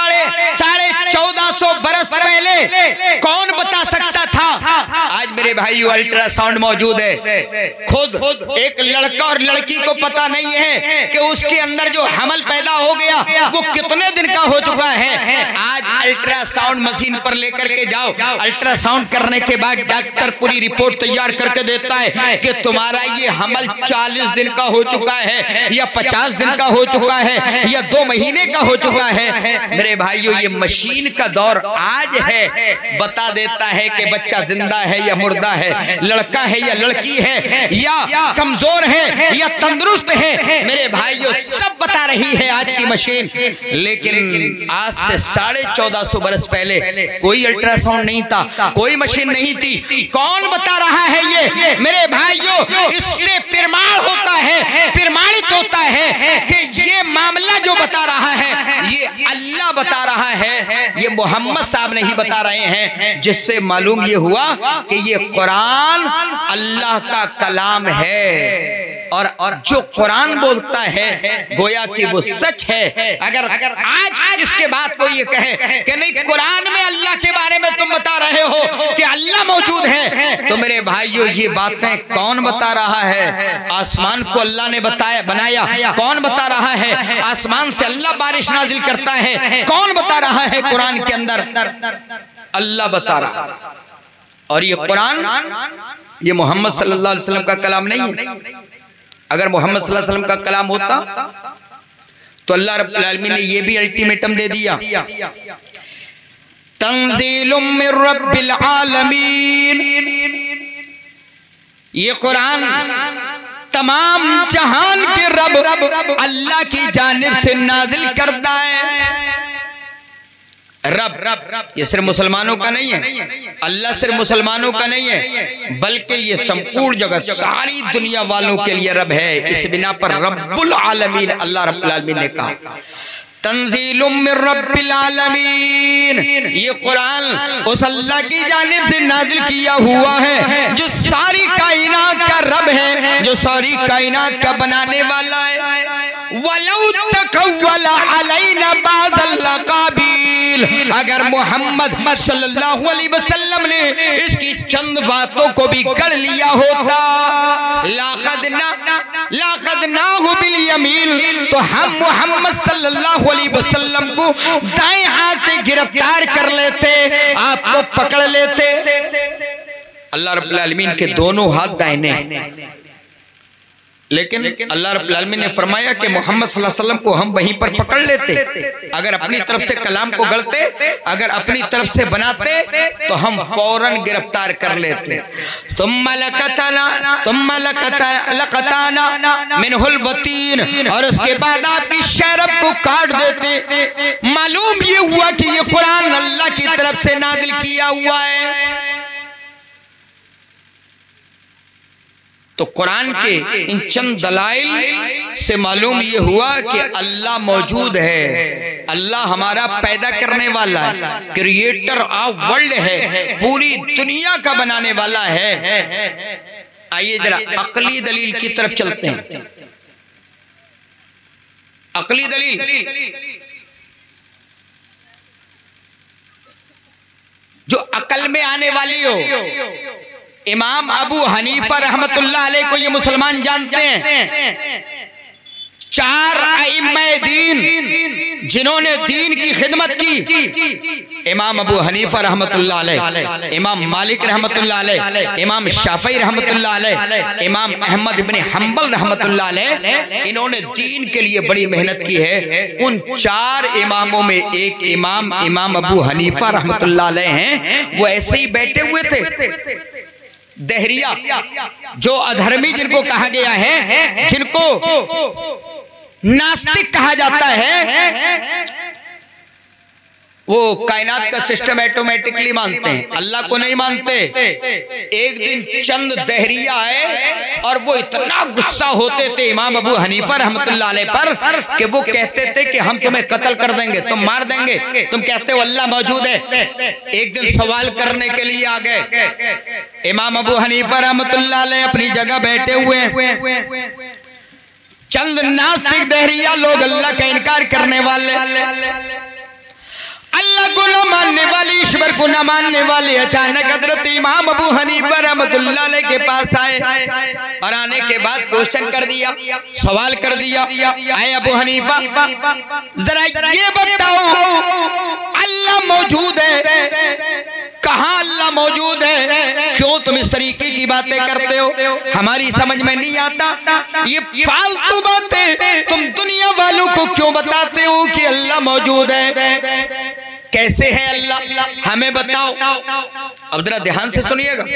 1450 बरस पहले कौन बता सकता था? आज मेरे भाइयों अल्ट्रासाउंड मौजूद है, खुद एक लड़का और लड़की को पता नहीं है कि उसके अंदर जो हमल पैदा हो गया वो कितने दिन का हो चुका है। आज अल्ट्रासाउंड मशीन पर लेकर के जाओ, अल्ट्रासाउंड करने के बाद डॉक्टर पूरी रिपोर्ट तैयार करके देता है कि तुम्हारा ये हमल 40 दिन का हो चुका है या 50 दिन का हो चुका है या 2 महीने का हो चुका है। मेरे भाइयों ये मशीन का दौर आज है, बता देता है कि बच्चा जिंदा है या मुर्दा है, लड़का है या लड़की है, या कमजोर है या तंदुरुस्त है। मेरे भाइयों सब बता रही है आज की मशीन। लेकिन आज से 1450 बरस पहले कोई अल्ट्रासाउंड नहीं था, कोई मशीन नहीं थी। कौन बता रहा है ये? मेरे भाइयों इससे प्रमाण होता है, प्रमाणित होता है कि ये मामला जो बता रहा है ये अल्लाह बता रहा है, ये मोहम्मद साहब नहीं बता रहे हैं। जिससे मालूम ये हुआ कि ये कुरान अल्लाह का कलाम है और जो कुरान बोलता है गोया कि वो सच है। अगर आज इसके बाद कोई ये कहे कि नहीं कुरान में अल्लाह के बारे में तुम बता रहे हो कि अल्लाह मौजूद है, तो मेरे भाइयों ये बातें कौन बता रहा है? आसमान को अल्लाह ने बनाया, कौन बता रहा है? आसमान से अल्लाह बारिश नाजिल करता है, कौन बता रहा है? कुरान के अंदर अल्लाह बता रहा है। और ये कुरान ये मोहम्मद सल्लल्लाहु अलैहि वसल्लम का कलाम नहीं है। अगर मोहम्मद सल्लल्लाहु अलैहि वसल्लम का कलाम होता तो अल्लाह रब्बुल आलमीन ने ये भी अल्टीमेटम दे दिया, तंजीलुम मिर रब्बिल आलमीन, ये कुरान तमाम जहान के रब अल्लाह की जानिब से नाजिल करता है। रब ये सिर्फ मुसलमानों का नहीं है, अल्लाह सिर्फ मुसलमानों का नहीं है, बल्कि ये संपूर्ण जगत सारी दुनिया वालों के लिए रब है। इस बिना पर रब्बुल आलमीन अल्लाह रब्बुल आलमीन ने कहा तंजीलुम मिर रब्बिल आलमीन, ये कुरान उस अल्लाह की जानिब से नाजिल किया हुआ है जो सारी कायनात का रब है, जो सारी कायनात का बनाने वाला है। वलौ तकव्वल अलैना बाज़ल लक़ाबील, अगर मोहम्मद सल्लल्लाहु अलैहि वसल्लम ने इसकी चंद बातों को भी गढ़ लिया होता, लाखदनाहु बिल यमीन, तो हम मोहम्मद सल्लल्लाहु अलैहि वसल्लम को दाएं हाथ से गिरफ्तार कर लेते, आपको पकड़ लेते। अल्लाह रब्बुल आलमीन के दोनों हाथ दाहिने, लेकिन अल्लाह रब्बुल आलमीन ने फरमाया कि मोहम्मद सल्लल्लाहु अलैहि वसल्लम को हम वहीं पर पकड़ लेते। अगर अपनी तरफ से कलाम को गढ़ते, अगर अपनी तरफ से बनाते, तो हम फौरन गिरफ्तार कर लेते। तुम्मा लक़ताना मिनहुल वतीन, और उसके बाद आपकी शरब को काट देते। मालूम ये हुआ कि ये कुरान अल्लाह की तरफ से नाज़िल किया हुआ है। तो कुरान के इन चंद दलाइल से मालूम ये हुआ कि अल्लाह मौजूद है, अल्लाह हमारा पैदा करने वाला है, क्रिएटर ऑफ वर्ल्ड है, पूरी दुनिया का बनाने वाला है। आइए जरा अकली दलील की तरफ चलते हैं। अकली दलील जो अकल में आने वाली हो, इमाम अबू हनीफा रहमतुल्लाह अलैह को ये मुसलमान जानते हैं। 4 अइम्मे दीन जिन्होंने दीन की खिदमत की, इमाम अबू हनीफा रहमतुल्लाह अलैह, इमाम मालिक रहमतुल्लाह अलैह, इमाम शाफई रहमतुल्लाह अलैह, इमाम अहमद इब्न हंबल रहमतुल्लाह अलैह, इन्होंने दीन के लिए बड़ी मेहनत की है। उन 4 इमामों में एक इमाम इमाम अबू हनीफा रहमतुल्लाह अलैह हैं। वो ऐसे ही बैठे हुए थे। दहरिया जो अधर्मी जिनको कहा गया है, जिनको नास्तिक कहा जाता है, वो कायनात का सिस्टम ऑटोमेटिकली मानते हैं, अल्लाह को नहीं मानते। एक दिन चंद दहरिया आए और वो इतना गुस्सा होते थे इमाम अबू हनीफा रहमतुल्लाह अलैह पर कि वो कहते थे कि हम तुम्हें कत्ल कर देंगे, तुम मार देंगे, तुम कहते हो अल्लाह मौजूद है। एक दिन सवाल करने के लिए आ गए। इमाम अबू हनीफा रहमतुल्लाह अलैह अपनी जगह बैठे हुए, चंद नास्तिक दहरिया लोग, अल्लाह का इनकार करने वाले, अल्लाह को न मानने वाले, ईश्वर को न मानने वाले, अचानक हजरत इमाम अबू हनीफा रहमतुल्लाह अलैह के पास आए और आने के बाद क्वेश्चन कर दिया, सवाल कर दिया। आए अबू हनीफा, जरा ये बताओ अल्लाह मौजूद है, कहाँ अल्लाह मौजूद है? क्यों तुम इस तरीके की बातें करते हो? हमारी समझ में नहीं आता। ये फालतू बातें तुम दुनिया वालों को क्यों बताते हो कि अल्लाह मौजूद है? कैसे है अल्लाह, हमें बताओ। अब जरा ध्यान से सुनिएगा।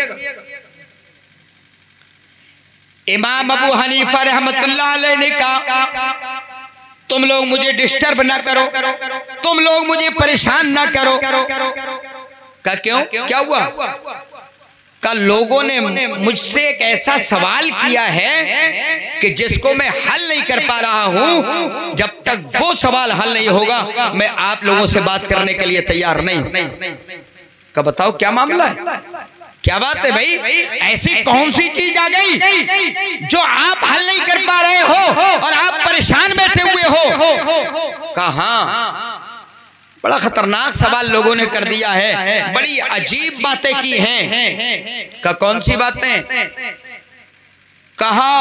इमाम अबू हनीफा रहमतुल्लाह अलैह ने कहा, तुम लोग मुझे डिस्टर्ब ना करो, तुम लोग मुझे परेशान ना करो। का क्यों, क्या हुआ? का लोगों ने मुझसे एक ऐसा सवाल किया है कि जिसको मैं हल नहीं कर पा रहा हूं। जब तक वो सवाल हल नहीं होगा मैं आप लोगों से बात करने के लिए तैयार नहीं। का बताओ क्या मामला है, क्या बात है भाई? ऐसी कौन सी चीज आ गई जो आप हल नहीं कर पा रहे हो और आप परेशान बैठे हुए हो? कहा बड़ा खतरनाक सवाल लोगों ने कर दिया है, बड़ी अजीब बातें की हैं। का कौन सी बातें? कहा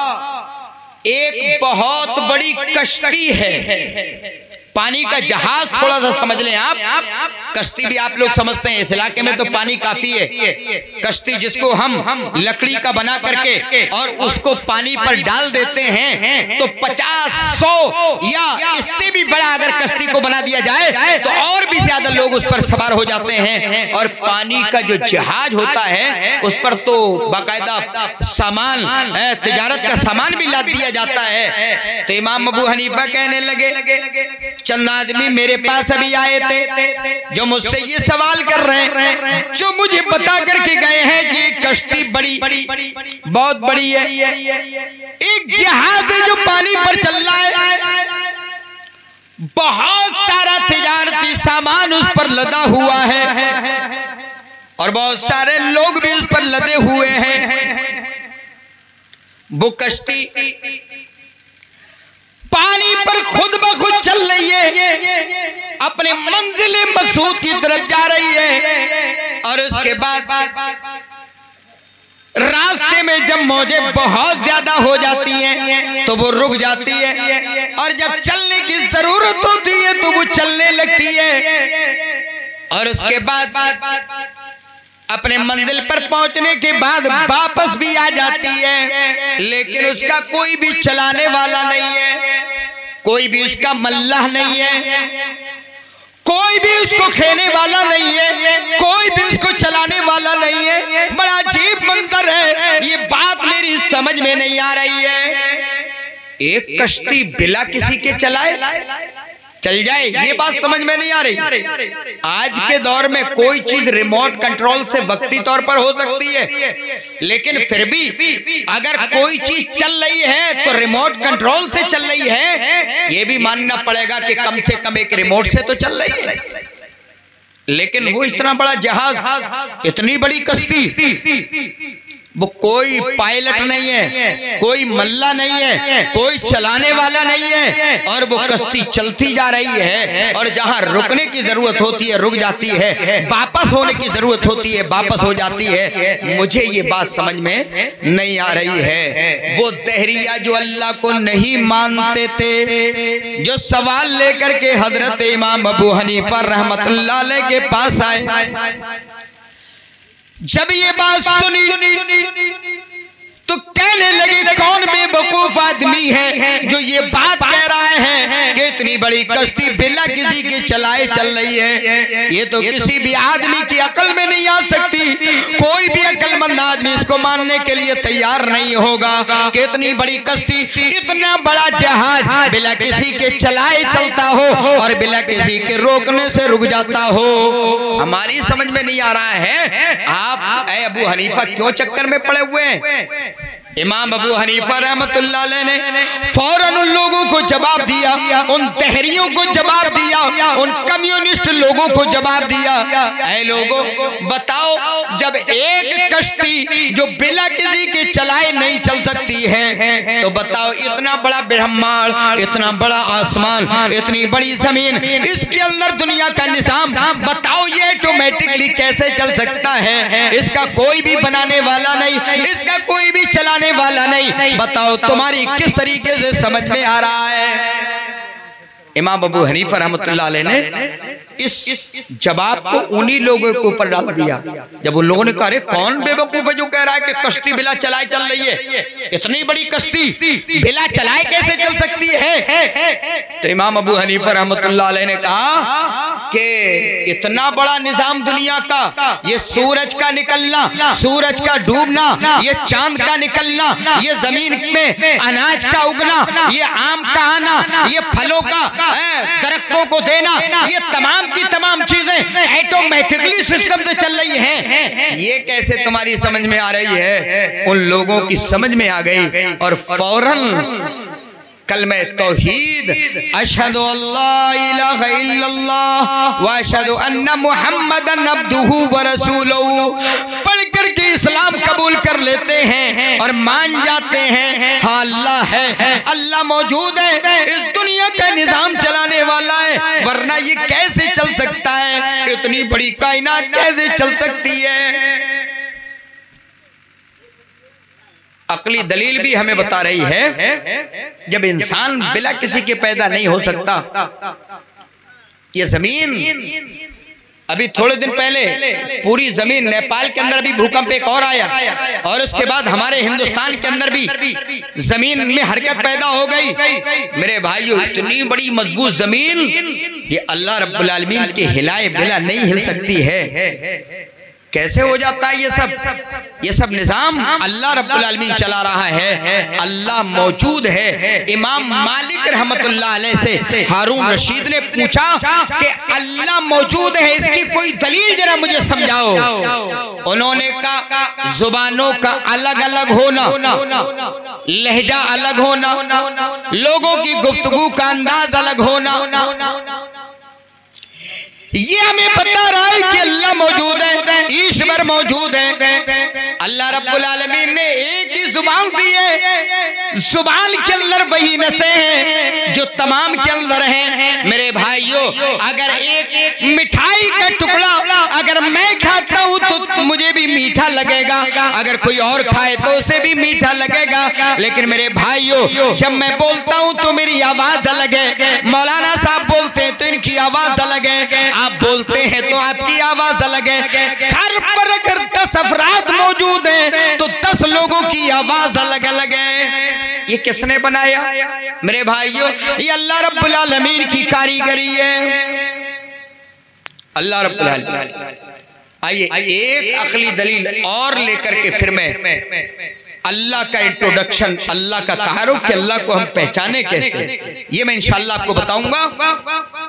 एक बहुत बड़ी कश्ती है, पानी का जहाज, थोड़ा सा समझ लें आप। कश्ती भी आप लोग समझते हैं, इस इलाके में तो पानी काफी है। कश्ती जिसको हम लकड़ी का बना करके और उसको पानी पर डाल देते हैं तो 50-100 या इससे भी बड़ा अगर कश्ती को बना दिया जाए तो और भी ज्यादा लोग उस पर सवार हो जाते हैं। और पानी का जो जहाज होता है उस पर तो बाकायदा सामान, तिजारत का सामान भी लाद दिया जाता है। तो इमाम अबू हनीफा कहने लगे, चंद आदमी मेरे पास अभी आए थे जो मुझसे ये सवाल कर रहे हैं, जो मुझे बता करके गए हैं कि कश्ती बड़ी, बहुत बड़ी है, एक जहाज है जो पानी पर चल रहा है, बहुत सारा तिजारती सामान उस पर लदा हुआ है और बहुत सारे लोग भी उस पर लदे हुए हैं। वो कश्ती पानी पर खुद ब खुद चल रही है, अपने मंजिल मकसूद की तरफ जा रही है। और उसके बाद रास्ते में जब मौजें बहुत ज्यादा हो जाती हैं तो वो रुक जाती है, और जब चलने की जरूरत होती है तो वो चलने लगती है। और उसके बाद अपने मंजिल पर पहुंचने के बाद वापस भी आ जाती है, लेकिन उसका कोई भी चलाने वाला नहीं है, कोई भी उसका मल्लाह नहीं है, कोई भी उसको खेने वाला नहीं है, कोई भी उसको चलाने वाला नहीं है। बड़ा अजीब मंजर है, ये बात मेरी समझ में नहीं आ रही है। एक कश्ती बिना किसी के चलाए चल जाए, ये बात समझ में नहीं आ रही। आज के दौर में कोई चीज रिमोट कंट्रोल से वक्ती तौर पर हो सकती है, लेकिन फिर भी अगर कोई चीज चल रही है तो रिमोट कंट्रोल से चल रही है, ये भी मानना पड़ेगा कि कम से कम एक रिमोट से तो चल रही है। लेकिन वो इतना बड़ा जहाज, इतनी बड़ी कश्ती, वो कोई पायलट नहीं है, कोई मल्ला नहीं है, कोई चलाने वाला नहीं है, और वो कश्ती चलती जा रही है। और जहां रुकने की जरूरत होती है रुक जाती है, वापस होने की जरूरत होती है वापस हो जाती है। मुझे ये बात समझ में नहीं आ रही है। वो दहरिया जो अल्लाह को नहीं मानते थे, जो सवाल लेकर के हजरत इमाम अबू हनीफा रहमतुल्लाह अलैह के पास आए, जब ये बात सुनी तो कहने लगे कौन बेवकूफ आदमी है जो ये बात कह रहा है कि इतनी बड़ी कश्ती बिना किसी के चलाए चल रही है। ये तो किसी भी आदमी की अकल में नहीं आ सकती, कोई भी अकलमंद आदमी इसको मानने के लिए तैयार नहीं होगा कि इतनी बड़ी कश्ती, इतना बड़ा जहाज बिना किसी के चलाए चलता हो और बिना किसी के रोकने से रुक जाता हो। हमारी समझ में नहीं आ रहा है, आप अबू हनीफा क्यों चक्कर में पड़े हुए हैं। इमाम अबू हनीफा रहमतुल्लाह अलैह ने फौरन उन लोगों को जवाब दिया, उन तहरियों को जवाब दिया, उन कम्युनिस्ट लोगों को जवाब दिया, ऐ लोगों बताओ, जब एक कश्ती जो बिना किसी के चलाए नहीं चल सकती है, तो बताओ इतना बड़ा ब्रह्मांड, इतना बड़ा आसमान, इतनी बड़ी जमीन, इसके अंदर दुनिया का निजाम, बताओ ये ऑटोमेटिकली कैसे चल सकता है। इसका कोई भी बनाने वाला नहीं, इसका कोई भी चलाने वाला नहीं, बताओ तुम्हारी किस तरीके से समझ में आ रहा है। इमाम अबू हनीफा रहमतुल्लाह अलैह ने इस जवाब को उन्हीं लोगों के ऊपर डाल दिया। जब उन लोगों ने कहा कौन बेवकूफ है जो कह रहा है कि कश्ती बिना चलाए चल रही है, इतनी बड़ी कश्ती बिना चलाए कैसे चल सकती है। तो इमाम अबू हनीफा रहमतुल्लाह अलैह ने कहा कि इतना बड़ा निजाम दुनिया का, ये सूरज का निकलना, सूरज का डूबना, ये चांद का निकलना, ये जमीन में अनाज का उगना, ये आम का आना, ये फलों का दरख्तों को देना, ये तमाम की तमाम चीजें ऑटोमेटिकली सिस्टम से चल रही हैं, ये कैसे तुम्हारी समझ में आ रही है। उन लोगों की समझ में आ गई और फौरन कलमे तौहीद अशहदु अल्ला इलाहा इल्लल्लाह व अशहदु अन्ना मुहम्मदन अब्दुहु व रसूलुहु पढ़ करके इस्लाम कबूल कर लेते हैं और मान जाते हैं हाँ अल्लाह है, अल्लाह मौजूद है, इस दुनिया का निजाम चलाने वाला है, वरना ये कैसे चल सकता है, इतनी बड़ी कायनात कैसे चल सकती है। अकली दलील भी हमें बता रही है, जब इंसान बिना किसी के पैदा नहीं हो सकता, ये जमीन अभी थोड़े दिन पहले पूरी जमीन, नेपाल के अंदर भी भूकंप एक और आया और उसके बाद हमारे हिंदुस्तान के अंदर भी जमीन में हरकत पैदा हो गई। मेरे भाइयों, इतनी बड़ी मजबूत जमीन ये अल्लाह रब्बुल आलमीन के हिलाए बिना नहीं हिल सकती है। कैसे हो जाता है ये सब निजाम अल्लाह रब्बुल आलमीन चला रहा है। अल्लाह मौजूद है। इमाम मालिक रहमतुल्लाह अलैह से हारून रशीद ने पूछा कि अल्लाह मौजूद है, इसकी कोई दलील जरा मुझे समझाओ। उन्होंने कहा जुबानों का अलग अलग होना, लहजा अलग होना, लोगों की गुफ्तगू का अंदाज अलग होना, ये हमें बता रहा है कि अल्लाह मौजूद है, ईश्वर मौजूद है। अल्लाह रब्बुल आलमीन ने एक ही जुबान दी है, जुबान के अंदर वही नसें हैं जो तमाम के अंदर हैं। मेरे भाइयों, अगर एक मिठाई का टुकड़ा अगर मैं खाता हूँ तो मुझे भी मीठा लगेगा, अगर कोई और खाए तो उसे भी मीठा लगेगा। लेकिन मेरे भाइयों, जब मैं बोलता हूँ तो मेरी आवाज अलग है, मौलाना साहब बोलते हैं तो इनकी आवाज अलग है, आप बोलते हैं तो आपकी आवाज अलग है। घर पर अगर 10 अफराद मौजूद हैं तो 10 लोगों की आवाज अलग अलग है। ये किसने बनाया? मेरे भाइयों, ये अल्लाह रब्बुल आलमीन की कारीगरी है। अल्लाह रब्बुल आलमीन। आइए एक अकली दलील और लेकर के फिर मैं अल्लाह का इंट्रोडक्शन, अल्लाह का तारुफ कि अल्लाह को हम पहचाने कैसे, ये मैं इंशाअल्लाह आपको बताऊंगा।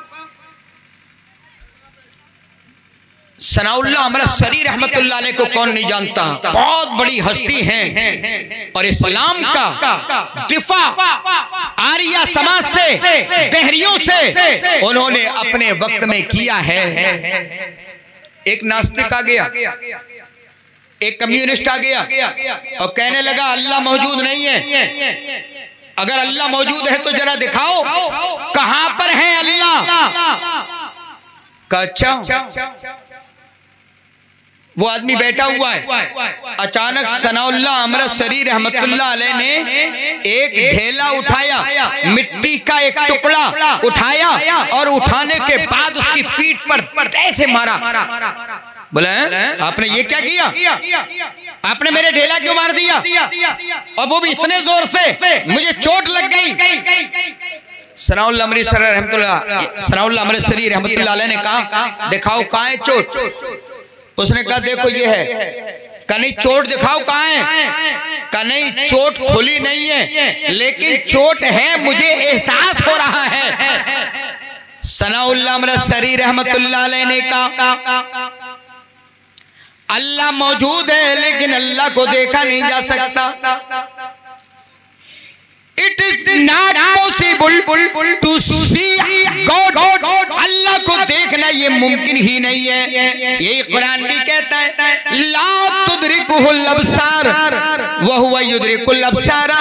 सनाउल्लाह अमृतसरी रहमतुल्लाह अलैह को कौन नहीं जानता, बहुत बड़ी हस्ती हैं और इस्लाम का दिफा आर्या समाज से, देहरियों से उन्होंने अपने वक्त में किया है। एक नास्तिक आ गया, एक कम्युनिस्ट आ गया और कहने लगा अल्लाह मौजूद नहीं है। अगर अल्लाह मौजूद है तो जरा दिखाओ कहां पर है अल्लाह का। अच्छा, वो आदमी बैठा हुआ है। अचानक सनाउल्लाह अमृतसरी रहमतुल्लाह अलैह ने एक ढेला उठाया, मिट्टी का एक टुकड़ा उठाया और उठाने के बाद उसकी पीठ पर ऐसे मारा। बोले आपने ये क्या किया? आपने मेरे ढेला क्यों मार दिया? और वो भी इतने जोर से, मुझे चोट लग गई। सनाउल्लाह अमृतसरी रहमतुल्लाह अलैह ने कहा दिखाओ कहाँ है चोट। उसने कहा देखो ये है। कहा नहीं चोट दिखाओ कहाँ है। कहा नहीं चोट खुली नहीं है, लेकिन चोट है, मुझे एहसास हो रहा है। सनाउल्लाह अमृतसरी रहमतुल्लाह अलैह ने कहा अल्लाह मौजूद है लेकिन अल्लाह को देखा नहीं जा सकता। It is not possible to see God. Allah को देखना ये मुमकिन ही नहीं है। यही कुरान भी कहता है ला तुदरिकुहुल अब्सार व हुवा युदरिकुल अब्सारा।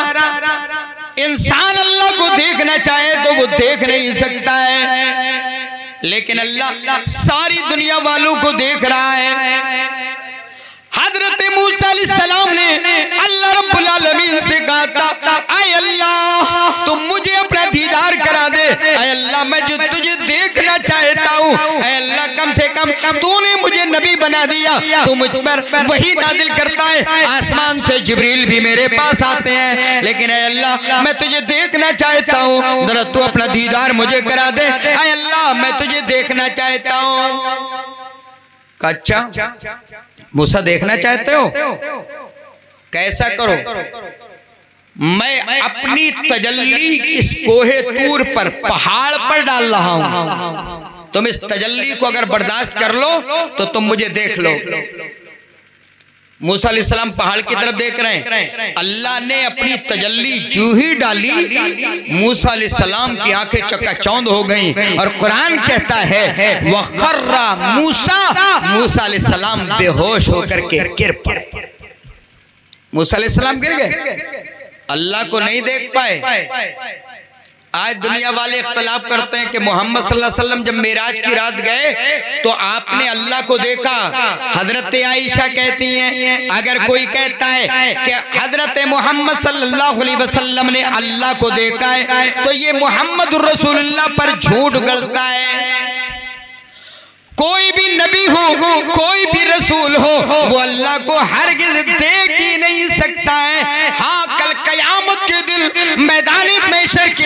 इंसान अल्लाह को देखना चाहे तो वो देख नहीं सकता है, लेकिन अल्लाह सारी दुनिया वालों को देख रहा है। हजरत मूसा अलैहिस्सलाम ने अल्लाह रब्बुल आलमीन से कहा था आय अल्लाह तुम मुझे अपना दीदार करा दे। आय अल्लाह मैं जो तुझे देखना चाहता हूँ, आय अल्लाह कम से कम तूने मुझे नबी बना दिया, तू मुझ पर वही नाजिल करता है, आसमान से जिब्रील भी मेरे पास आते हैं, लेकिन आय अल्लाह मैं तुझे देखना चाहता हूँ, जरा तू अपना दीदार मुझे करा दे। आय अल्लाह मैं तुझे देखना चाहता हूँ। अच्छा मूसा देखना चाहते हो? कैसा करो, मैं अपनी तजल्ली इस कोहे तूर पर पहाड़ पर डाल रहा हूं, तुम इस तजल्ली को अगर बर्दाश्त कर लो तो तुम मुझे देख लो। मूसा अलैहिस्सलाम पहाड़ की तरफ देख रहे हैं। अल्लाह ने अपनी तजल्ली जू ही डाली, मूसा अलैहिस्सलाम की आंखें चकाचौंध हो गईं और कुरान कहता है वखर्रा मूसा अलैहिस्सलाम बेहोश होकर के गिर पड़े। मूसा अलैहिस्सलाम गिर गए, अल्लाह को नहीं देख पाए। आज दुनिया वाले इख्तलाफ करते हैं कि मोहम्मद सल्लल्लाहु अलैहि वसल्लम जब मेराज की रात गए तो आपने अल्लाह को देखा। हजरत आयशा कहती हैं अगर कोई कहता है कि हजरत मोहम्मद सल्लल्लाहु अलैहि वसल्लम ने अल्लाह को देखा है तो ये मोहम्मद रसूलुल्लाह पर झूठ गढ़ता है। कोई भी नबी हो, कोई भी रसूल हो, वो अल्लाह को हरगिज़ देख ही नहीं सकता है। हाँ, कल कयामत के दिन मैदानी महशर के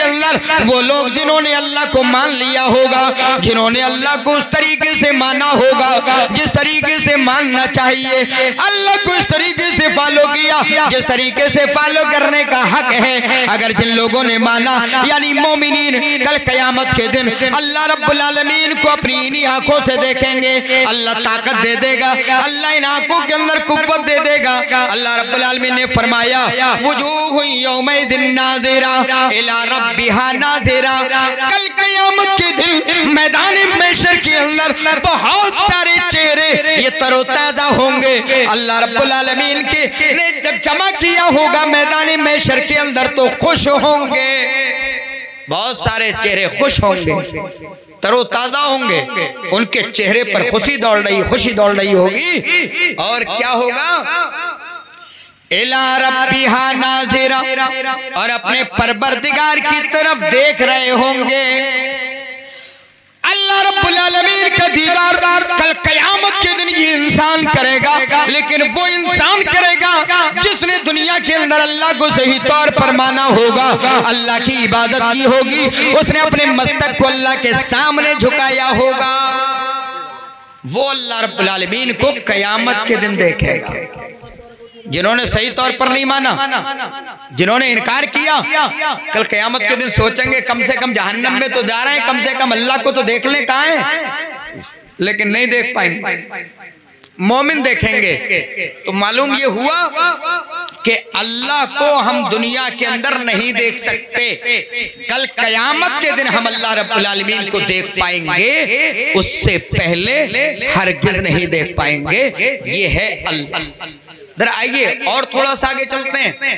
अंदर वो लोग जिन्होंने अल्लाह को मान लिया होगा, जिन्होंने अल्लाह को उस तरीके से माना होगा जिस तरीके से मानना चाहिए, अल्लाह को इस तरीके से फॉलो किया जिस तरीके से फॉलो करने का हक है। अगर जिन लोगों ने माना यानी मोमिनीन कल कयामत के दिन अल्लाह रब्बुल आलमीन को अपनी इन्हीं आंखों से देखेंगे। अल्लाह ताकत दे देगा, अल्लाह इन आंखों के अंदर कुव्वत दे देगा। अल्लाह रब्बुल आलमीन ने फरमाया वुजूह यौमइदिन नाज़िरा इला रब्बिहा नाज़िरा। कल कयामत के दिन मैदान महशर के अंदर बहुत सारे चेहरे ये तरोताजा होंगे। अल्लाह रब्बुल आलमीन के ने जब जमा किया होगा मैदान महशर के अंदर तो खुश होंगे, बहुत सारे चेहरे खुश होंगे, तरोताजा होंगे, उनके चेहरे पर खुशी दौड़ रही होगी। और क्या होगा? इला रब्बिहा नाज़िरा, और अपने परवरदिगार की तरफ देख रहे होंगे। अल्लाह रब्बुल आलमीन का दीदार कल कयामत के दिन ये इंसान करेगा, लेकिन वो इंसान करेगा जिसने दुनिया के अंदर अल्लाह को सही तौर पर माना होगा, अल्लाह की इबादत की होगी, उसने अपने मस्तक को अल्लाह के सामने झुकाया होगा। वो अल्लाह रब्बुल आलमीन को कयामत के दिन देखेगा। जिन्होंने सही तौर पर नहीं माना, जिन्होंने इनकार किया, कल कयामत के दिन सोचेंगे कम से कम जहन्नम में तो जा रहे हैं, कम से कम अल्लाह को तो देख लें कहाँ है, लेकिन नहीं देख पाएंगे। मोमिन देखेंगे तो मालूम ये हुआ कि अल्लाह को हम दुनिया के अंदर नहीं देख सकते, कल कयामत के दिन हम अल्लाह रब्बुल आलमीन को देख पाएंगे, उससे पहले हरगिज नहीं देख पाएंगे। ये है अल्लाह। इधर आइए और थोड़ा सा आगे चलते हैं।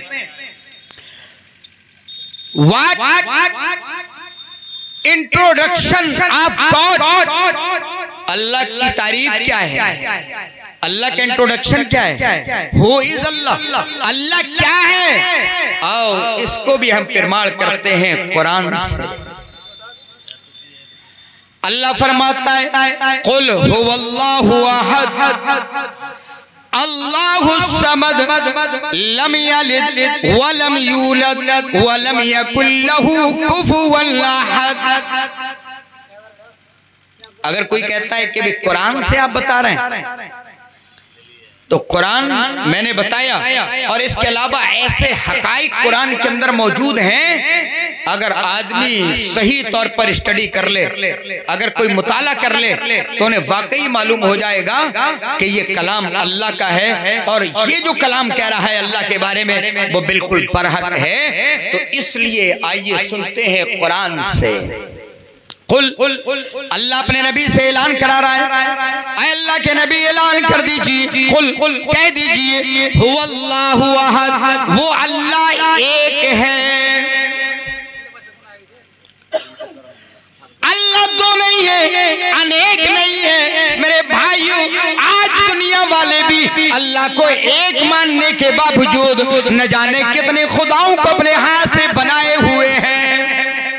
इंट्रोडक्शन ऑफ गॉड, अल्लाह की तारीफ क्या है, अल्लाह का इंट्रोडक्शन क्या है, हु इज अल्लाह, अल्लाह क्या है। आओ इसको भी हम प्रमाण करते हैं कुरान से। अल्लाह फरमाता है कुल हुवल्लाहु अहद अल्लाहु समद लम यलिद वलम यूलद वलम यकुल लहू कुफुवन अहद। अगर कोई कहता है कि भी कुरान से आप बता रहे हैं, तो कुरान मैंने बताया, और इसके अलावा ऐसे हकाइक कुरान के अंदर मौजूद हैं, अगर आदमी सही तौर पर स्टडी कर ले, अगर कोई मुताला कर ले, तो उन्हें वाकई मालूम हो जाएगा कि ये कलाम अल्लाह का है, और ये जो कलाम कह रहा है अल्लाह के बारे में वो बिल्कुल बरहक है। तो इसलिए आइए सुनते हैं कुरान से। कुल, अल्लाह अपने नबी से ऐलान करा रहा है, अल्लाह के नबी ऐलान कर दीजिए, कुल कह दीजिए हुवल्लाहु अहद, वो अल्लाह एक है। अल्लाह दो नहीं है, अनेक नहीं है। मेरे भाइयों, आज दुनिया वाले भी अल्लाह को एक मानने के बावजूद न जाने कितने खुदाओं को अपने हाथ से बनाए हुए हैं।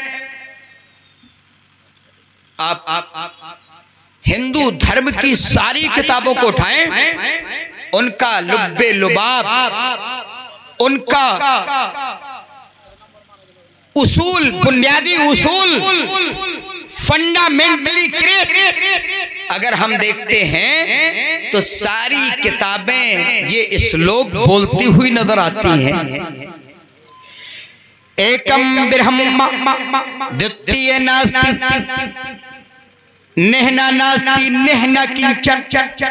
आप हिंदू धर्म की सारी किताबों को उठाएं, उनका लुब्बे लुबाब, उनका उसूल, बुनियादी उसूल, फंडामेंटली करेक्ट अगर हम देखते हैं तो सारी किताबें ये श्लोक बोलती हुई नजर आती हैं। एकम ब्रह्म द्वितीय नास्ति नेहना नास्ति नेहना किंचन।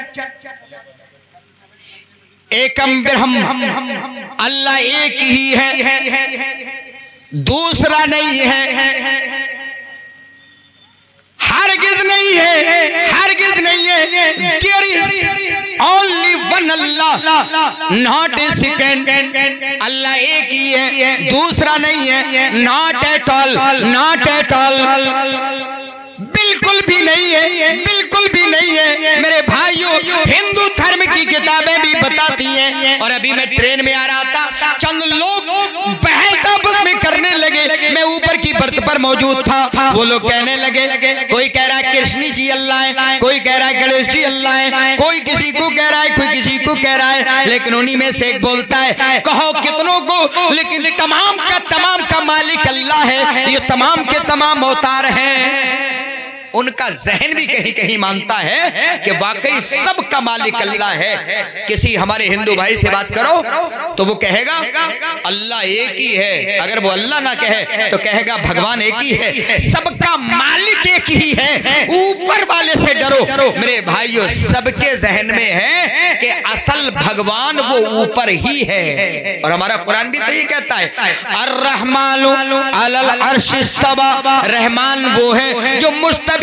एकम ब्रह्म, अल्लाह एक ही है, दूसरा नहीं है, हरगिज नहीं है, हरगिज नहीं है। There is only one Allah, not a second. Allah एक ही है, दूसरा नहीं है, not at all, not at all, बिल्कुल भी नहीं है, बिल्कुल भी नहीं है। मेरे भाइयों, हिंदू धर्म की किताबें भी बताती हैं, और अभी मैं ट्रेन में आ रहा था, चंद लोग बहस आपस में करने लगे। मैं ऊपर की बर्थ पर मौजूद था। वो लोग कहने लगे, कोई कह रहा है कृष्ण जी अल्लाह है, कोई कह रहा है गणेश जी अल्लाह है, कोई किसी को कह रहा है, कोई किसी को कह रहा है। लेकिन उन्हीं में से एक बोलता है, कहो कितनों को, लेकिन तमाम का मालिक अल्लाह है। ये तमाम के तमाम अवतार हैं। उनका जहन भी कहीं कहीं मानता है कि वाकई सबका मालिक अल्लाह है। किसी हमारे हिंदू भाई से बात करो तो वो कहेगा अल्लाह एक ही है। अगर वो अल्लाह ना कहे तो कहेगा भगवान एक ही है। सबका मालिक एक ही है। ऊपर वाले से डरो। मेरे भाइयों, सबके जहन में है कि असल भगवान वो ऊपर ही है। और हमारा कुरान भी तो ये कहता है, अर्रहमानु अलल अर्श इस्तवा। रहमान वो है जो मुस्तवी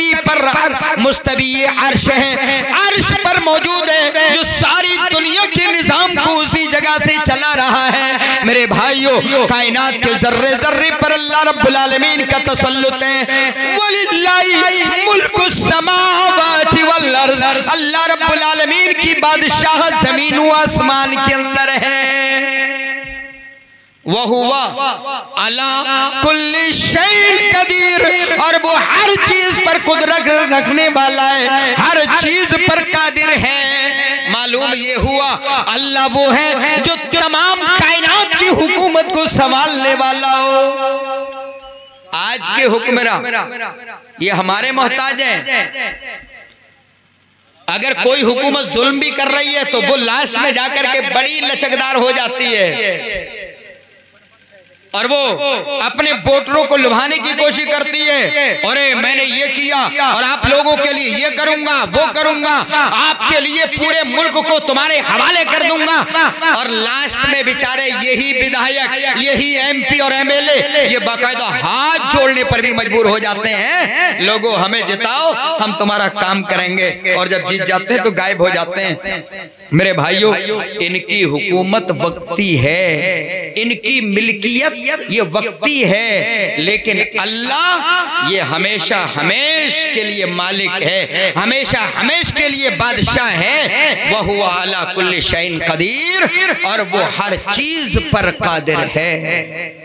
अर्श है, अर्श पर मौजूद है, जो सारी दुनिया के निजाम को उसी जगह से चला रहा है। मेरे भाइयों, कायनात के जर्रे जर्रे पर अल्लाह रब्बुल आलमीन का तसल्लुत है। वलिल्लाहि मुल्कुस समावाति वल अर्द। अल्लाह रब्बुल आलमीन की बादशाहत जमीन व आसमान के अंदर है। वहुवा अला कुल्ली शैइन कदीर। और वो हर चीज पर कुदरत रखने वाला है, हर चीज पर कादिर है। मालूम ये हुआ अल्लाह वो है जो तमाम कायनात की हुकूमत को संभालने वाला हो। आज के हुक्मरान ये हमारे मोहताज हैं। अगर कोई हुकूमत जुल्म भी कर रही है तो वो लास्ट में जाकर के बड़ी लचकदार हो जाती है और वो अपने वोटरों को लुभाने की कोशिश करती है। अरे मैंने ये किया और आप लोगों के लिए ये करूंगा, वो करूंगा, आपके लिए पूरे मुल्क को तुम्हारे हवाले कर दूंगा। और लास्ट में बेचारे यही विधायक, यही एमपी और एमएलए ये बाकायदा हाथ जोड़ने पर भी मजबूर हो जाते हैं, लोगों हमें जिताओ, हम तुम्हारा काम करेंगे। और जब जीत जाते हैं तो गायब हो जाते हैं। मेरे भाइयों, इनकी हुकूमत वक्ती है, इनकी मिल्कियत ये वक्ती है, लेकिन अल्लाह ये हमेशा हमेश के लिए मालिक है, हमेशा हमेश के लिए बादशाह है। वह हुआ अला कुल्ली शैइन कदीर। और वो हर चीज पर कादिर है।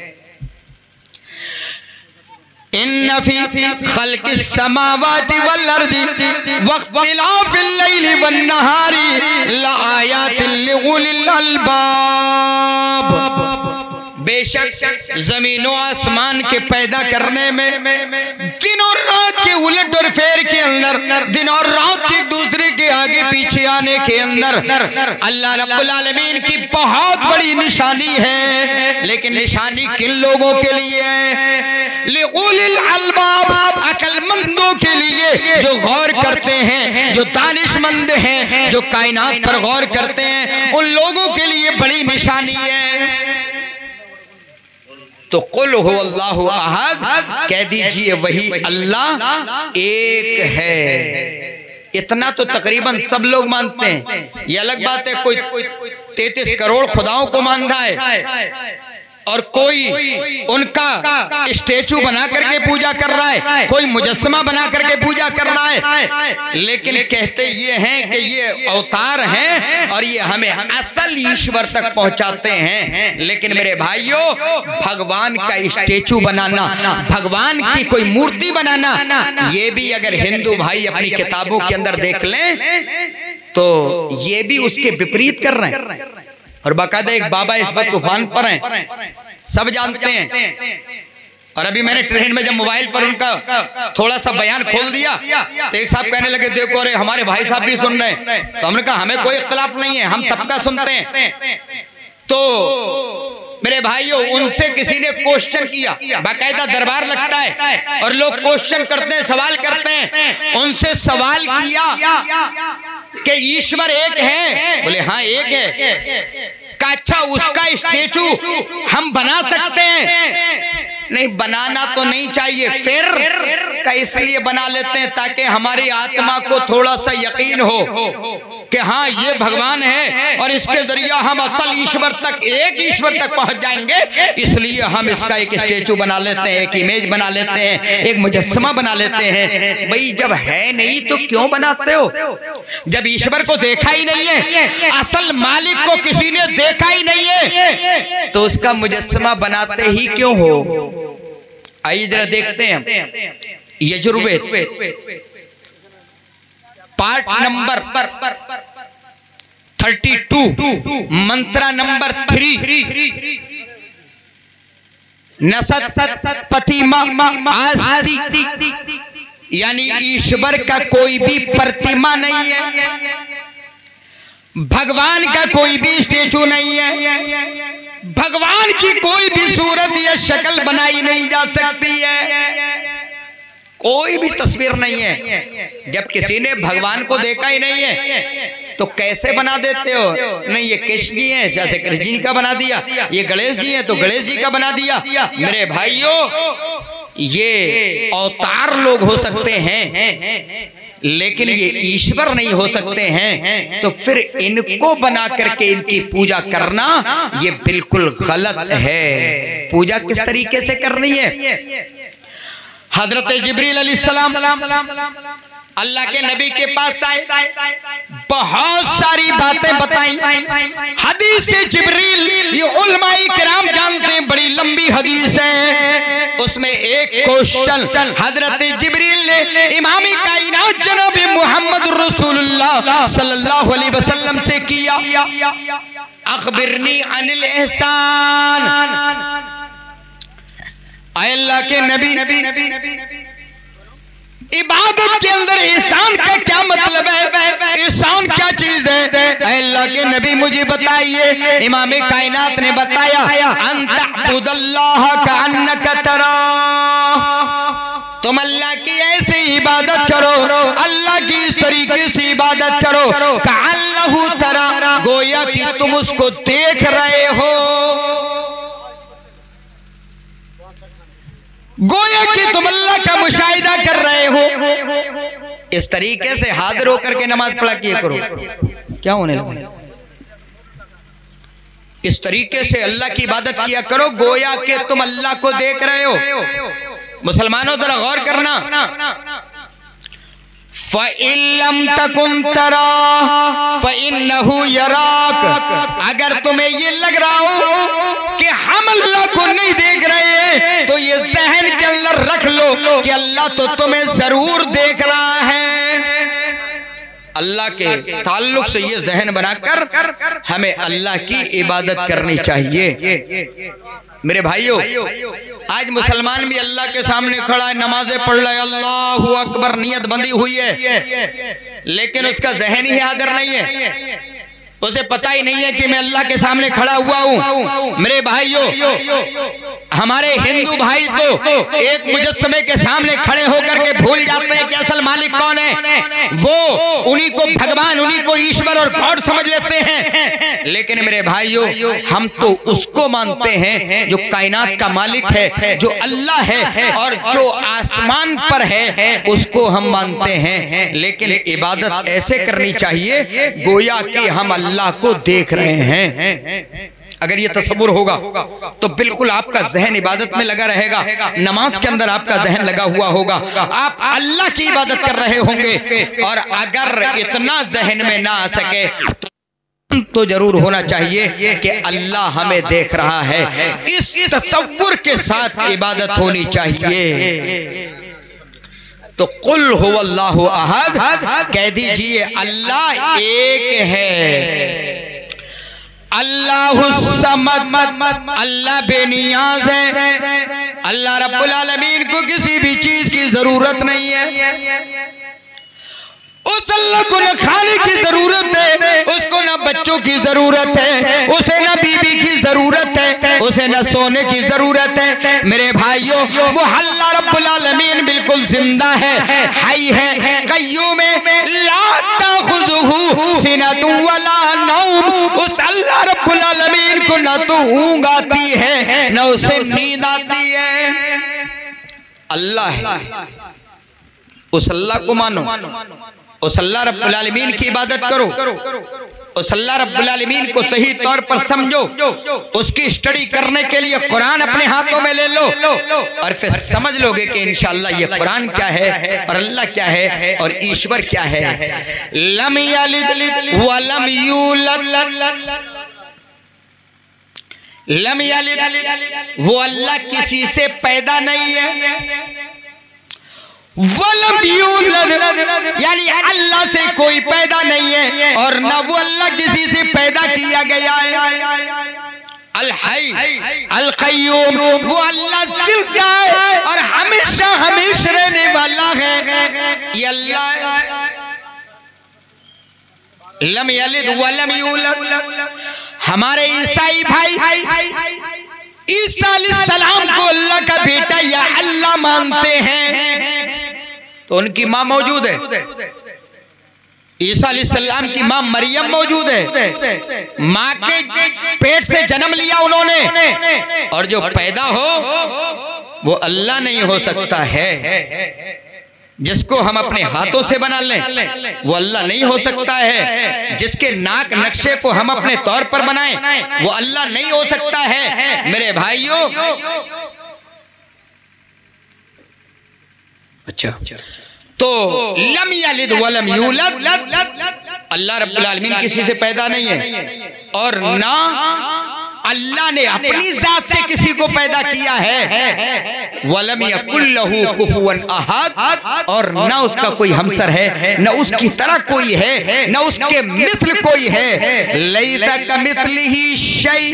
इन्ना फी खल्किस समावाति वल अर्दी वख्तिलाफिल लैली वन नहारी लआयातिल लिउलिल अलबाब। बेशक जमीनों आसमान के पैदा करने में, दिन और रात के उलट और फेर के अंदर, दिन और रात के दूसरे के आगे पीछे आने के अंदर अल्लाह रब्बुल आलमीन की बहुत बड़ी निशानी है। लेकिन निशानी किन लोगों के लिए है? लिउलिल अलबाब, अक्लमंदों के लिए, जो गौर करते हैं, जो दानिशमंद हैं, जो कायनात पर गौर करते हैं, उन लोगों के लिए बड़ी निशानी है। तो कुल हो अल्लाहु अहद, कह दीजिए वही अल्लाह एक है। इतना तो तकरीबन सब लोग मानते हैं। ये अलग बात है कोई 33 करोड़ खुदाओं को मान रहा है और कोई उनका स्टेचू बना करके पूजा कर रहा है, कोई मुजस्समा बना करके पूजा कर रहा है। लेकिन कहते ये हैं कि ये अवतार हैं और ये हमें असल ईश्वर तक पहुंचाते हैं। लेकिन मेरे भाइयों, भगवान का स्टेचू बनाना, भगवान की कोई मूर्ति बनाना, ये भी अगर हिंदू भाई अपनी किताबों के अंदर देख लें तो ये भी उसके विपरीत कर रहे हैं। और बाकायदा एक बाबा इस वक्त तूफान पर हैं, सब जानते हैं। और अभी मैंने ट्रेन में जब मोबाइल पर उनका थोड़ा सा बयान खोल दिया तो एक साहब कहने लगे, देखो अरे हमारे भाई साहब भी सुन रहे हैं। तो हमने कहा हमें कोई इख्तिलाफ नहीं है, हम सबका सुनते हैं। तो मेरे भाइयों, उनसे किसी ने क्वेश्चन किया, बाकायदा दरबार लगता है और लोग क्वेश्चन करते हैं, सवाल करते हैं। उनसे सवाल किया कि ईश्वर एक है? बोले हाँ एक है। का अच्छा उसका स्टेचू हम बना सकते हैं? नहीं, बनाना तो नहीं चाहिए। फिर का इसलिए बना लेते हैं ताकि हमारी आत्मा को थोड़ा सा यकीन हो कि हाँ ये भगवान है और इसके जरिए हम असल ईश्वर तक, एक ईश्वर तक पहुंच जाएंगे, इसलिए हम इसका एक स्टेचू बना लेते हैं, एक इमेज बना लेते हैं, एक मुजस्समा बना लेते हैं। भाई जब है नहीं तो क्यों बनाते हो? जब ईश्वर को देखा ही नहीं है, असल मालिक को किसी ने देखा ही नहीं है, तो उसका मुजस्समा बनाते ही क्यों हो? आइए जरा देखते हैं Yajurved part number 32 mantra number 3 नसत प्रतिमा आस्ति, यानी ईश्वर का कोई भी प्रतिमा नहीं है, भगवान का कोई भी स्टेचू नहीं है, भगवान की कोई भी सूरत या शक्ल बनाई नहीं जा सकती है, कोई भी तस्वीर नहीं है। जब किसी ने भगवान को देखा ही नहीं है तो कैसे बना देते हो? नहीं ये कृष्ण जी हैं, जैसे कृष्ण जी का बना दिया, ये गणेश जी हैं तो गणेश जी का बना दिया। मेरे भाइयों, ये अवतार लोग हो सकते हैं लेकिन ये ईश्वर नहीं हो सकते हैं, तो फिर इनको बना करके इनकी पूजा करना ये बिल्कुल गलत है। पूजा किस तरीके से करनी है? हजरत जिब्रील अलैहिस्सलाम अल्लाह के नबी के पास आए, बहुत सारी बातें बताई। हदीस से जिब्रील, ये उलमाए किराम जानते हैं, बड़ी लंबी हदीस है। उसमें एक क्वेश्चन हजरत जिब्रील ने इमाम कायनात जनाब मोहम्मद रसूलुल्लाह सल्लल्लाहु अलैहि वसल्लम से किया, अखबिरनी अनिल एहसान। अल्लाह के नबी, इबादत के अंदर एहसान का क्या मतलब है? एहसान क्या चीज है? अल्लाह के नबी मुझे बताइए। इमाम कायनात ने बताया, अंतअबुदल्लाह कअन्नका तरा, तुम अल्लाह की ऐसी इबादत करो, अल्लाह की इस तरीके से इबादत करो, कअन्नहु तरा, गोया कि तुम उसको देख रहे हो, गोया कि तुम अल्लाह का मुशाहिदा कर रहे हो। इस तरीके से हाजिर होकर के नमाज पढ़ा किया करो। क्या होने लगा? इस तरीके से अल्लाह की इबादत किया करो, गोया कि तुम अल्लाह को देख रहे हो। मुसलमानों जरा गौर करना, फ़इल्लम तकुन तरा फ़इन्नहु यराक, अगर तुम्हें ये लग रहा हो कि हम अल्लाह को नहीं देख रहे हैं तो ये जहन के अंदर रख लो कि अल्लाह तो तुम्हें जरूर देख रहा है। अल्लाह के ताल्लुक से ये जहन बनाकर हमें अल्लाह की इबादत करनी चाहिए। मेरे भाइयों, आज मुसलमान भी अल्लाह के सामने खड़ा है, नमाजें पढ़ रहा है, अल्लाहु अकबर नियत बंदी हुई है, लेकिन उसका जहन ही हाजिर नहीं है, उसे पता ही नहीं है कि मैं अल्लाह के सामने खड़ा हुआ हूँ। मेरे भाइयों, हमारे हिंदू भाई तो एक मुजस्समे के सामने खड़े होकर के भूल जाते हैं कि असल मालिक कौन है। वो उन्हीं को भगवान, उन्हीं को ईश्वर और गॉड समझ लेते हैं। लेकिन मेरे भाइयों, हम तो उसको मानते हैं जो कायनात का मालिक है, जो अल्लाह है, और जो आसमान पर है उसको हम मानते हैं। लेकिन इबादत ऐसे करनी चाहिए गोया कि हम अल्लाह को देख रहे हैं। अगर ये तसव्वुर होगा तो बिल्कुल आपका जहन इबादत में लगा रहेगा, नमाज के अंदर आपका जहन लगा हुआ होगा, आप अल्लाह की इबादत कर रहे होंगे। और अगर इतना जहन में ना आ सके तो जरूर होना चाहिए कि अल्लाह हमें देख रहा है। इस तसव्वुर के साथ इबादत होनी चाहिए। तो कुल हुवल्लाहु अहद कह दीजिए, अल्लाह एक है, अल्लाहुस्समद, अल्लाह बेनियाज है, अल्लाह रब्बुल आलमीन को किसी भी चीज की जरूरत नहीं है। उस अल्लाह को न खाने की जरूरत है, उसको न बच्चों की जरूरत है, उसे न बीबी की जरूरत है, उसे न सोने की जरूरत है। मेरे भाइयों, वो अल्लाह रब्बुल आलमीन बिल्कुल जिंदा है, हई है, कय्यूम है, ला ताखुज़ुहु सिनतुन वला नौम। उस अल्लाह रब्बुल आलमीन को न तो ऊँघ आती है न उसे नींद आती है। अल्लाह है, उस अल्लाह को मानो। उस अल्लाह रब्बुल आलमीन की इबादत करो, उस अल्लाह रब्बुल आलमीन को सही तौर पर समझो, उसकी स्टडी करने के लिए कुरान अपने हाथों में ले लो और फिर समझ लोगे कि इंशाअल्लाह ये कुरान क्या है और अल्लाह क्या है और ईश्वर क्या है। लम यलिद व लम यूलद, लम यलिद वो अल्लाह किसी से पैदा नहीं है, वलम यूलद यानी अल्लाह से कोई पैदा नहीं है और न वो अल्लाह किसी से पैदा किया गया है। अल हई अल क़य्यूम वो अल्लाह जिंदा है और हमेशा हमेशा रहने वाला है। ये अल्लाह लम यलिद वलम यूलद। हमारे ईसाई भाई ईसा अलैहिस्सलाम को अल्लाह का बेटा या अल्लाह मानते हैं, तो उनकी मां मौजूद है, ईसा अलैहिस्सलाम की मां मरियम मौजूद है, मां के पेट से जन्म लिया उन्होंने और जो पैदा हो वो अल्लाह नहीं हो सकता है। जिसको हम अपने हाथों से बना लें वो अल्लाह नहीं हो सकता है, जिसके नाक नक्शे को हम अपने तौर पर बनाएं वो अल्लाह नहीं हो सकता है। मेरे भाइयों, अच्छा तो लम यलिद वलम यूलद, अल्लाह रब्बुल आलमीन किसी से पैदा नहीं है और ना अल्लाह ने अपनी जात से किसी को पैदा किया है। वलम यकुल लहू कुफुवन अहद, और ना उसका कोई हमसर है, न उसकी तरह कोई है, न उसके मिस्ल कोई है। लैसा कमिस्लिही शै,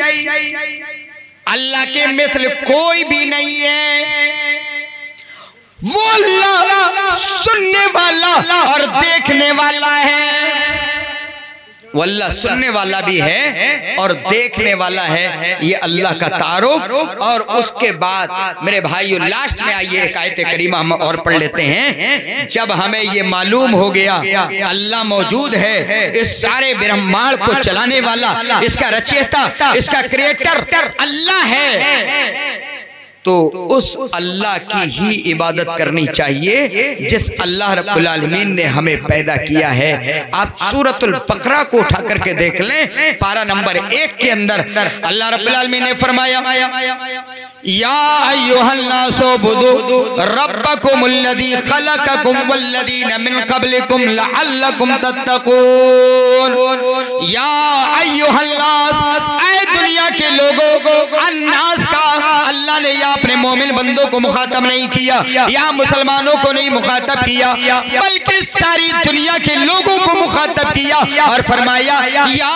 अल्लाह के मिस्ल कोई भी नहीं है। वो अल्लाह सुनने वाला और देखने वाला है, वो अल्लाह सुनने वाला भी है और देखने वाला है। ये अल्लाह का तारुफ। और उसके बाद मेरे भाइयों लास्ट में आइए एक आयत करीमा हम और पढ़ लेते हैं। जब हमें ये मालूम हो गया अल्लाह मौजूद है, इस सारे ब्रह्मांड को चलाने वाला, इसका रचयिता, इसका क्रिएटर अल्लाह है, तो उस अल्लाह की ही इबादत करनी चाहिए जिस अल्लाह रब्बुल आलमीन ने हमें पैदा किया है। आप सूरतुल बकरा को उठा करके देख लें, पारा नंबर 1 के अंदर अल्लाह रब्बुल आलमीन ने फरमाया या अय्युहन्नासु उबुदू रब्बकुमुल्लज़ी खलक़कुम वल्लज़ीना मिन क़ब्लिकुम लअल्लकुम तत्तक़ून। या अय्युहन्नास, ऐ दुनिया के लोगों, अन्नास का अल्लाह ने या अपने मोमिन बंदों को मुखातब नहीं किया, या मुसलमानों को नहीं मुखातब किया, बल्कि सारी दुनिया के लोगों को मुखातब किया और फरमाया या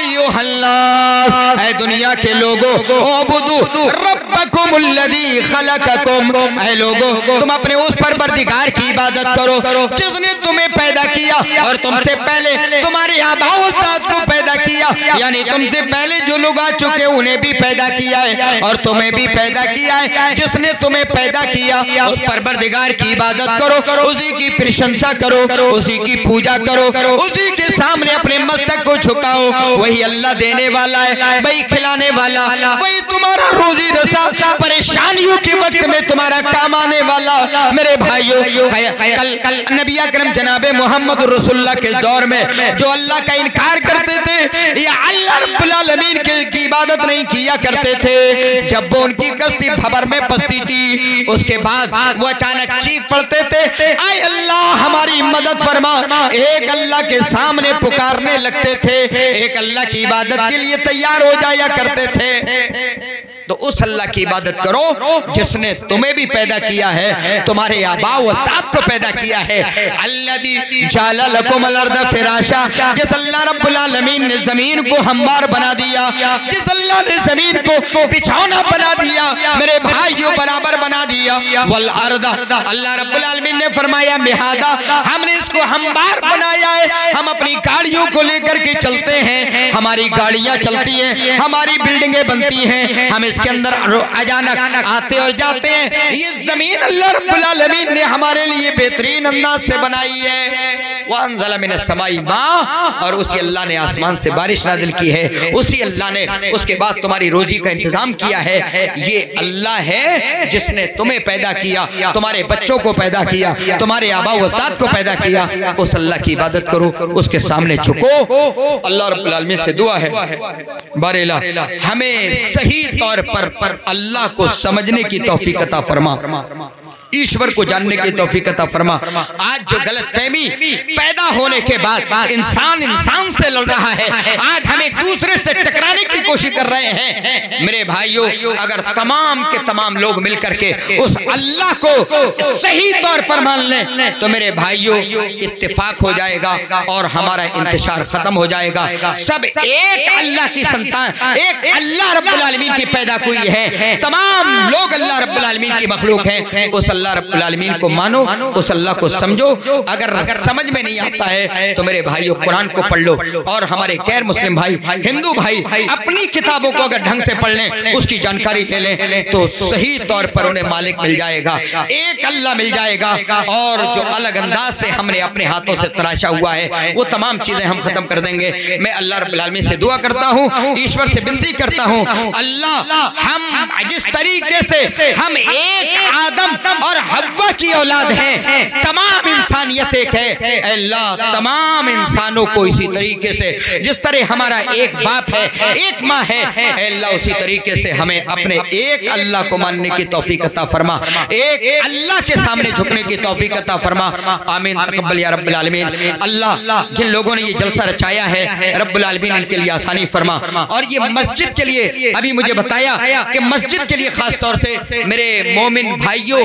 अय्युहन्नास, ऐ दुनिया के लोगों, उबुदू रब्बकुमुल्लज़ी खलक़कुम, ऐ लोगों तुम अपने उस परवरदिगार की इबादत करो जिसने तुम्हें पैदा किया और तुमसे पहले तुम्हारे आबाओ अजदाद को पैदा किया, यानी तुमसे पहले जो लोग आ चुके उन्हें भी पैदा किया है और तुम्हें भी पैदा किया है। जिसने तुम्हें पैदा किया उस परवरदिगार की इबादत करो, उसी की प्रशंसा करो, उसी की पूजा करो, उसी के सामने अपने मस्तक को झुकाओ। वही अल्लाह देने वाला है, वही खिलाने वाला, वही तुम्हारा रोजी रसा परेशानियों के वक्त में तुम्हारा काम आने वाला। मेरे भाइयों, कल नबी अकरम जनाबे मोहम्मद रसूलुल्लाह के दौर में जो अल्लाह का इनकार करते थे या अल्लाह रब्बुल आलमीन की इबादत नहीं किया करते थे, जब वो उनकी कश्ती भंवर में फंसती थी उसके बाद वो अचानक चीख पड़ते थे आए अल्लाह हमारी मदद फरमा। एक अल्लाह के सामने पुकारने लगते थे, एक अल्लाह की इबादत के लिए तैयार हो जाया करते थे। तो उस अल्लाह की इबादत करो जिसने तुम्हें भी पैदा किया है, तुम्हारे आबाओ अजदाद को पैदा किया है। अल्लज़ी जअला लकुमुल अर्द फिराशा, जिस अल्लाह रब्बुल आलमीन ने जमीन को हमवार बना दिया, जिस अल्लाह ने जमीन को बिछौना बना दिया, मेरे भाइयों बराबर बना दिया। वल अर्द, अल्लाह रब्बुल आलमीन ने फरमाया मिहादा, हमने इसको हमवार बनाया है, हम अपनी गाड़ियों को लेकर के चलते हैं, हमारी गाड़ियां चलती हैं, हमारी बिल्डिंगें बनती हैं, हम इसके अंदर अचानक आते और जाते हैं। ये जमीन अल्लाह रब्बुल आलमीन ने हमारे लिए बेहतरीन अंदाज से बनाई है। वअंज़ला मिनस समाई माँ, और उसी अल्लाह ने आसमान से बारिश नाज़िल की है, उसी अल्लाह ने उसके बाद तुम्हारी रोजी का इंतजाम किया है। ये अल्लाह है जिसने तुम्हें पैदा किया, तुम्हारे बच्चों को पैदा किया, तुम्हारे आबा व अजदाद को पैदा किया। उस अल्लाह की इबादत करो, उसके सामने झुको। अल्लाह रब्बुल आलमीन से दुआ है बारेला हमें सही तौर पर अल्लाह को समझने की तौफीक अता फरमा, ईश्वर को जानने की तौफीक अता फरमा। आज जो गलतफहमी पैदा होने के बाद इंसान से लड़ रहा है, आज हम एक दूसरे से टकराने की कोशिश कर रहे हैं। मेरे भाइयों, अगर तमाम के तमाम लोग मिलकर के उस अल्लाह को सही तौर पर मान लें तो मेरे भाइयों इत्तेफाक हो जाएगा और हमारा इंतशार खत्म हो जाएगा। सब एक अल्लाह की संतान, एक अल्लाह रब्बुल आलमीन की पैदा हुई है, तमाम लोग अल्लाह रब्बुल आलमीन की मखलूक हैं। उस अल्लाह रब्बुल आलमीन को मानो, उस अल्लाह को समझो। अगर समझ में नहीं आता है तो मेरे भाइयों कुरान को पढ़ लो, और हमारे गैर मुस्लिम भाई, हिंदू भाई अपनी किताबों को अगर ढंग से पढ़ लें, उसकी जानकारी ले लें, तो सही तौर पर उन्हें मालिक मिल जाएगा, एक अल्लाह मिल जाएगा। और जो अलग अंदाज से हमने अपने हाथों से तराशा हुआ है वो तमाम चीजें हम खत्म कर देंगे। मैं अल्लाह रब्बुल आलमीन से दुआ करता हूँ, ईश्वर से विनती करता हूँ, अल्लाह हम जिस तरीके से हम एक आदम और हव्वा की औलाद हैं, तमाम इंसानियत एक है, अल्लाह तमाम इंसानों को इसी तरीके से जिस तरह हमारा एक बाप है, एक माँ है, अल्लाह उसी तरीके से हमें अपने एक अल्लाह को मानने की तौफीक अता फरमा, एक अल्लाह के सामने झुकने की तौफीक अता फरमा। आमीन तक़ब्बल या रब्बुल आलमीन। अल्लाह जिन लोगों ने ये जलसा रचाया है रब्बुल आलमीन इनके लिए आसानी फरमा। और ये मस्जिद के लिए अभी मुझे बताया कि मस्जिद के लिए खास तौर से मेरे मोमिन भाइयों